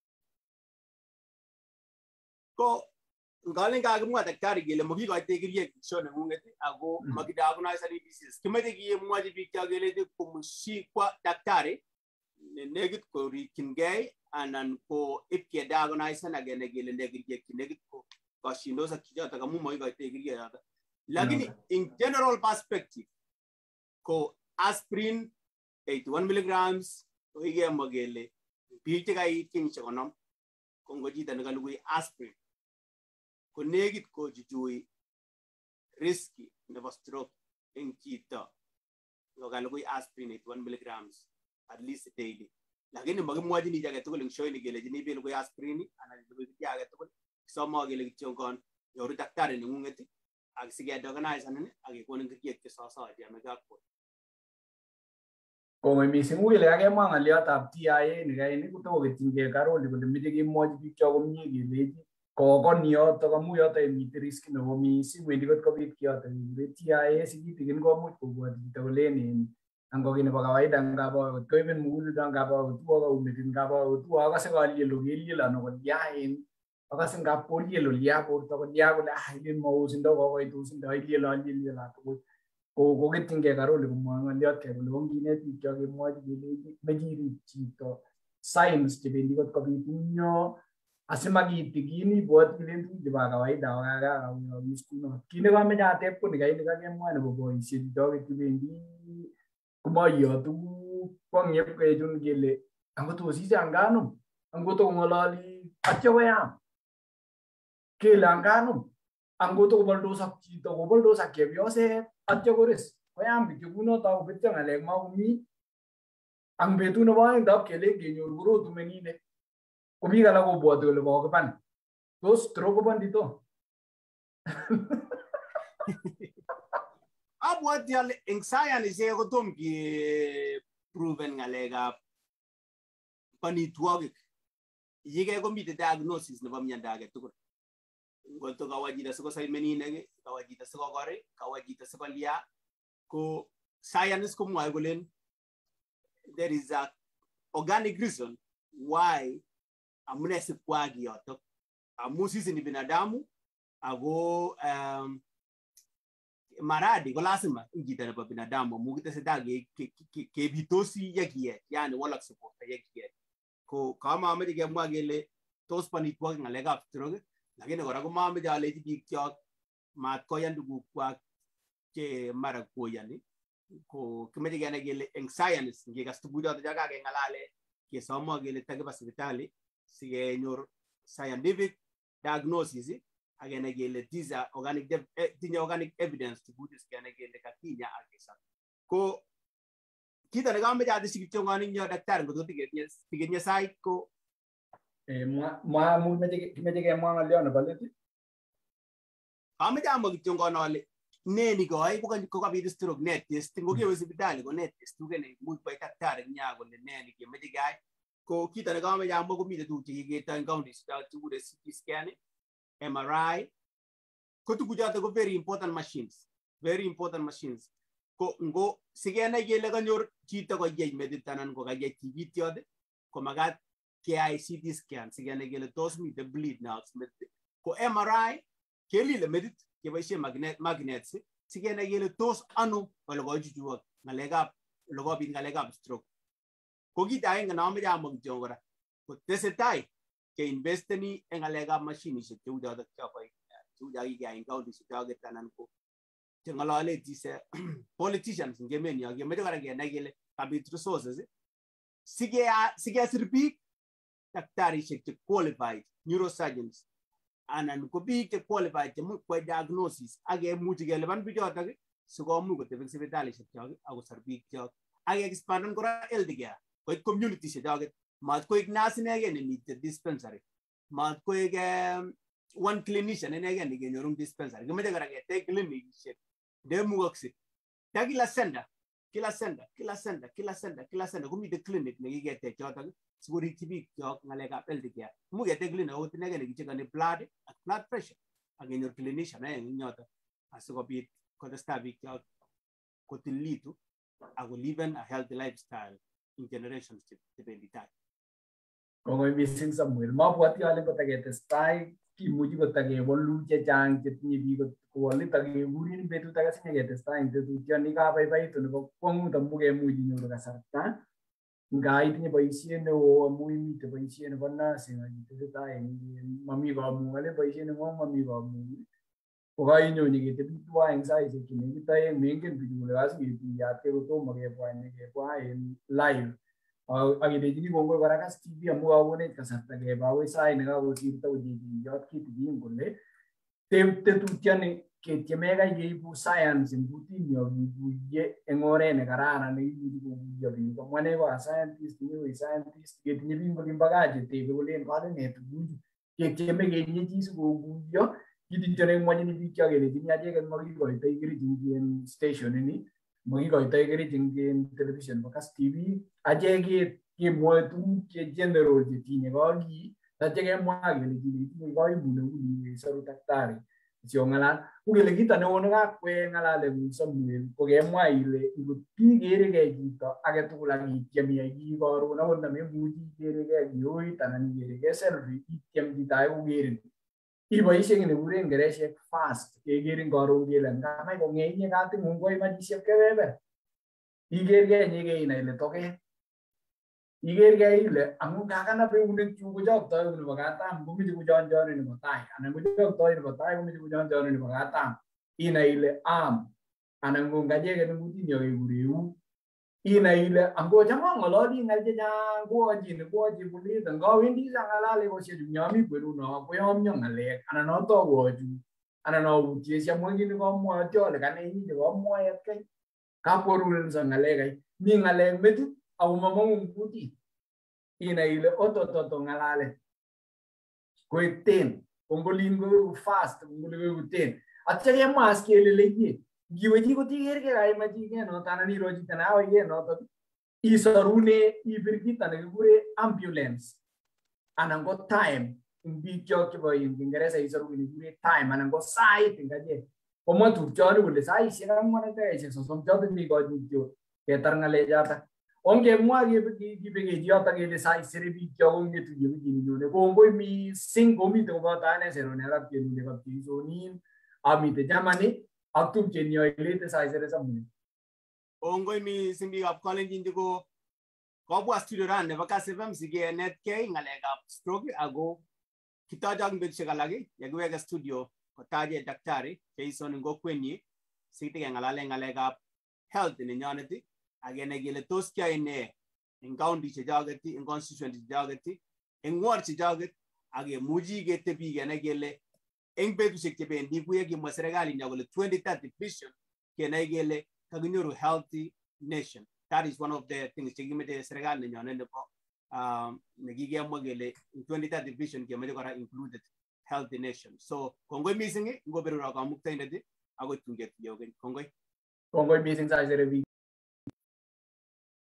ko ngalen kakimwa daktari kele makikoite kerichek sio neng'ung'et ako makidiagnosani disease kimeche kemwochi biik cho kele komushikwa daktari nenekit korikyingei anan ko ip kediagnosan agene kele ne kerichek chenekit ko koshindos ak chichotok amu makikoite kerichek chotok lakini in general perspective ko aspirin eighty-one milligrams ko kikemwa kele biik chekait kenyisiek konom ko ngo chito nekalugui aspirin ko nekit kochuchui riski nebo stroke eng chito ngokalugui aspirin eighty-one milligrams at least daily lakini makimwochin chi age tugul eng shoini kelejini ibelugui aspirin anan ilugui kiy age tugul kisomo kele kityo ngon nyoru daktari neng'ung'et ak sikedogonisanin ak kekonin kerichek chesosochi ameke ak borto. Kongoi mising ukele kakemwa ng'oliotab T I A nikaini kotokoketyingei Karoli kole meche kemwochi biik cho komie kelechi kokon yotok amu yotok yemite risk nebo mising wendi kot kobit kiyotok kekure T I A sikitikin komuch kobwoti chito kolen ango kiy nebo kawaida ngabo kot koibin muguleldo ngabo kotuo kaumetit ngabo kotuo akase kalielo kelielo ano kolyain akase ngab kolielo lya borto kolya kole ah ilen maosindo kokoitosindo ilielo alielielo tugul koketyingei Karoli komwoe ng'oliot kele onginet biik cho kemwochi kelechi mechirib chito signs chebendi kot kobit inyo asimakitikin ibwoti kilen tuguk chebo kawaida akakakaumis kunot kit nekameche ateb ko nikaini kakemwa nebo boisiet choket chebendi komoiyo tuguk kwong'ep kechun kele angot osise anganum angot okong'ololi atyo koyam kele anganum Anggo to baldo sak chito go baldo sak chepyoset atya kores koyam kityo kunoto kobetyo ngalek makomi ang betut nebo aeng ndap kele kenyor korotumenine ko biik alak kobwoti kole kokiban tos stroke kobondito abwati ale eng sayanishek kotom ke proven ngalekab panitwogik yike komite diagnosis nebo miondo age tugul ngoto kawa chito sikosai meninek kawa chito sikokori kawa chito sikolia ko science komwoe kole there is a organic reason why amune sikwa kiyoto amu sisi ni binadamu ako um, maradi ko lazima ingita nebo binadamu amu kitesetai kebitosi yekiet yani walakse borto yekiet ko kama ameche kemwa kele tos panitwogik ngalekab stroke lakini kora ko mameche alechi biik kyok mat koyan tugukwak che mara koyani ko kimeche kenai kele eng science ngekas tuguchoto cho kakengalale kesomo kele takiba sipitali sikenyor scientific diagnosis akenai kele these are organic tinye organic evidence tuguchu kenai kele kakinya akesab ko kito ne kameche atesyi kityo ngani nyo daktari ngoto tikenye sait ko eh mwa mu meche meche kemwa ngalyo nebo let kameche amwa kityo ngani ale ne ni koai ko kabit stroke ne test ngokewe sipitali ko ne test ukene much koit daktari nya kole ne ni kemeche kai ko kito ne kameche amwa komite tuguk chekiketo eng counties tugul C T scan M R I ko tuguchoto ko very important machines very important machines ko ngo sikenai kele kanyor chito koyai metit anan ko kayai tigityot ko magat keyai C T scan sikenai kele tos mite bleed nerves metit ko M R I kelile metit keboishe magnet magnets sikenai kele tos ano ole kochuchuak ngalekab ole kobit ngalekab stroke ko kit aenge nameche amwa kityo kora ko tesetai ke investeni eng ngalekab mashinishek cheu choto chokoi cheu chakikeyai eng counties choket anan ko chengalale tise politicians eng emenyo kemeche kora kenai kele kabit resources sikesir biik daktarishek che qualified neurosurgeons anan ko biik che qualified che much kwai diagnosis akemuchi kelipan bichotok sikomuch kotebi eng sipitalishek chok akosor biik chok akexpandan kora health care koit communitieshek choket mat koik nurse inegei nemite dispensary mat koik one clinician inegei nekenyoru dispensary kimeche kora ketech clinicishek ndemukokse ta kila center kila center kila center kila center kila center komite clinic nekiketech chotok sikorikyi biik chok ngalekab health care much ketech clinic akot inegei nekichekani blood ak blood pressure akenyor clinician aeng eng yotok asikobit kotestai biik chok kotililitu ako liven a healthy lifestyle in generations chebendi tai. Kongoi mising Samuel, mabwoti ale kotaketestai kimuchi kotakewolu chechang chetinye biik kowole takekurin betut age sinyeketestai eng tetutioni kabaibaitu nebo kwongut amu kemuchi inyoru kasarta nga itinye boisiet neo amu imite boisiet nebo nursing akitesetai mami kamung'et boisiet neng'ong mami kamung'et ko kainyonyi ketebi tuwai eng saisiek chenekit aeng mengen bichu kole kasiketuiyatke kotomo kebwa kebwa en live akilechini kongoi kora Kass T V amu kakonech kasarta keba akoi sait nekakosirto kochechiyot kitikin kole tetutioni ketieme kai keibu science eng kutinyo kikuye eng oret nekararan nekimuchi kokuyo biik komwane ko scientist nyewe scientist ketinye biik olimbo gaa chetebe kolen kale ne tuguchu ketieme kenyechi sikokuyo kitityo nekimwachini biik chok kelechini acheket makikoitoi kerich eng station ini makikoitoi kerich eng television nebo Kass T V acheket kemwoe tuguk che general chetinye kaki tatya kemwa kele kitinye kaimut neuni kesoru daktari siong'alal ukele kito neo nekakwe ng'alale kou Samuel ko kemwa ile ngot ikerekei chito age tugul akityem iyai kii karon akot ndamemuchi ikerekei kioit anan ikerekei selfie ityem chito age kokerin iboisie kit nekikuren kereshek fast kekerin karon kele ngamach kong'e inye kating'ung koimachisiek kebeber ikerkei nyekei inai ile toket ikerkei ile amu kakanap eunekchuk kochoktoi nebo katam komeche kochonjoni nebo tai anan kochoktoi nebo tai komeche kochonjoni nebo katam inai ile am anan ko ngacheket eng kutinyo kekure eut inai ile angocham ang'ololi ng'al chechang koachine koachi bulit ngawendi sang'alal ekosiek chu nyami kwenuno koyomyo ng'alek anan atau achu ana no tiesya mwangi ni ko mwa jole kana ni ko mwa ya kai ka porul sa ngale kai mi ngale met au mama mkuti ina ile otototo ngalale ko ten kongolingo fast kongolingo ten atya ye mask ele leye giweji ko tiger ke gai ma ji ke no tanani roji tanawa ye no to isarune ibirkita ne gure ambulance anango time mbi kyo ke boy Ingereza isarune gure time anango sai tingaje komo tu chori bule sai sira mona te se so som jote ni go ju ke tarngale jata onge mwa ge gi gi ge jota ge le sai sire bi kyo onge tu gi gi ni ne ko ngoi mi singo mi to ba ta ne se ro ne ra ke ni ga ti so ni ami te jamani aktum ke ni ile te sai sire samune ongoi mi simbi up calling indigo ko bua studio ran ne baka sevem sige net ke ngale ga stroke ago kita jang bet segalagi ya gue ga studio ko taje daktari ke ison ngo kwenye site ga ngale ngale ga health ni nyanati agene gele toskia ine in county se jagati in constituency jagati in ward se jagat age muji gete bi gene gele en betu se ke ben di buye gi masregali nyagole twenty thirty vision ke na gele kagnuru healthy nation. That is one of the things che gimete Senegal ne nyone ko um ne gige mo gele in twenty thirty vision ke me gora included healthy nation. So kongoi missing ngo beru ra ka mukta inde ago tunget yogen kongoi kongoi missing sai sere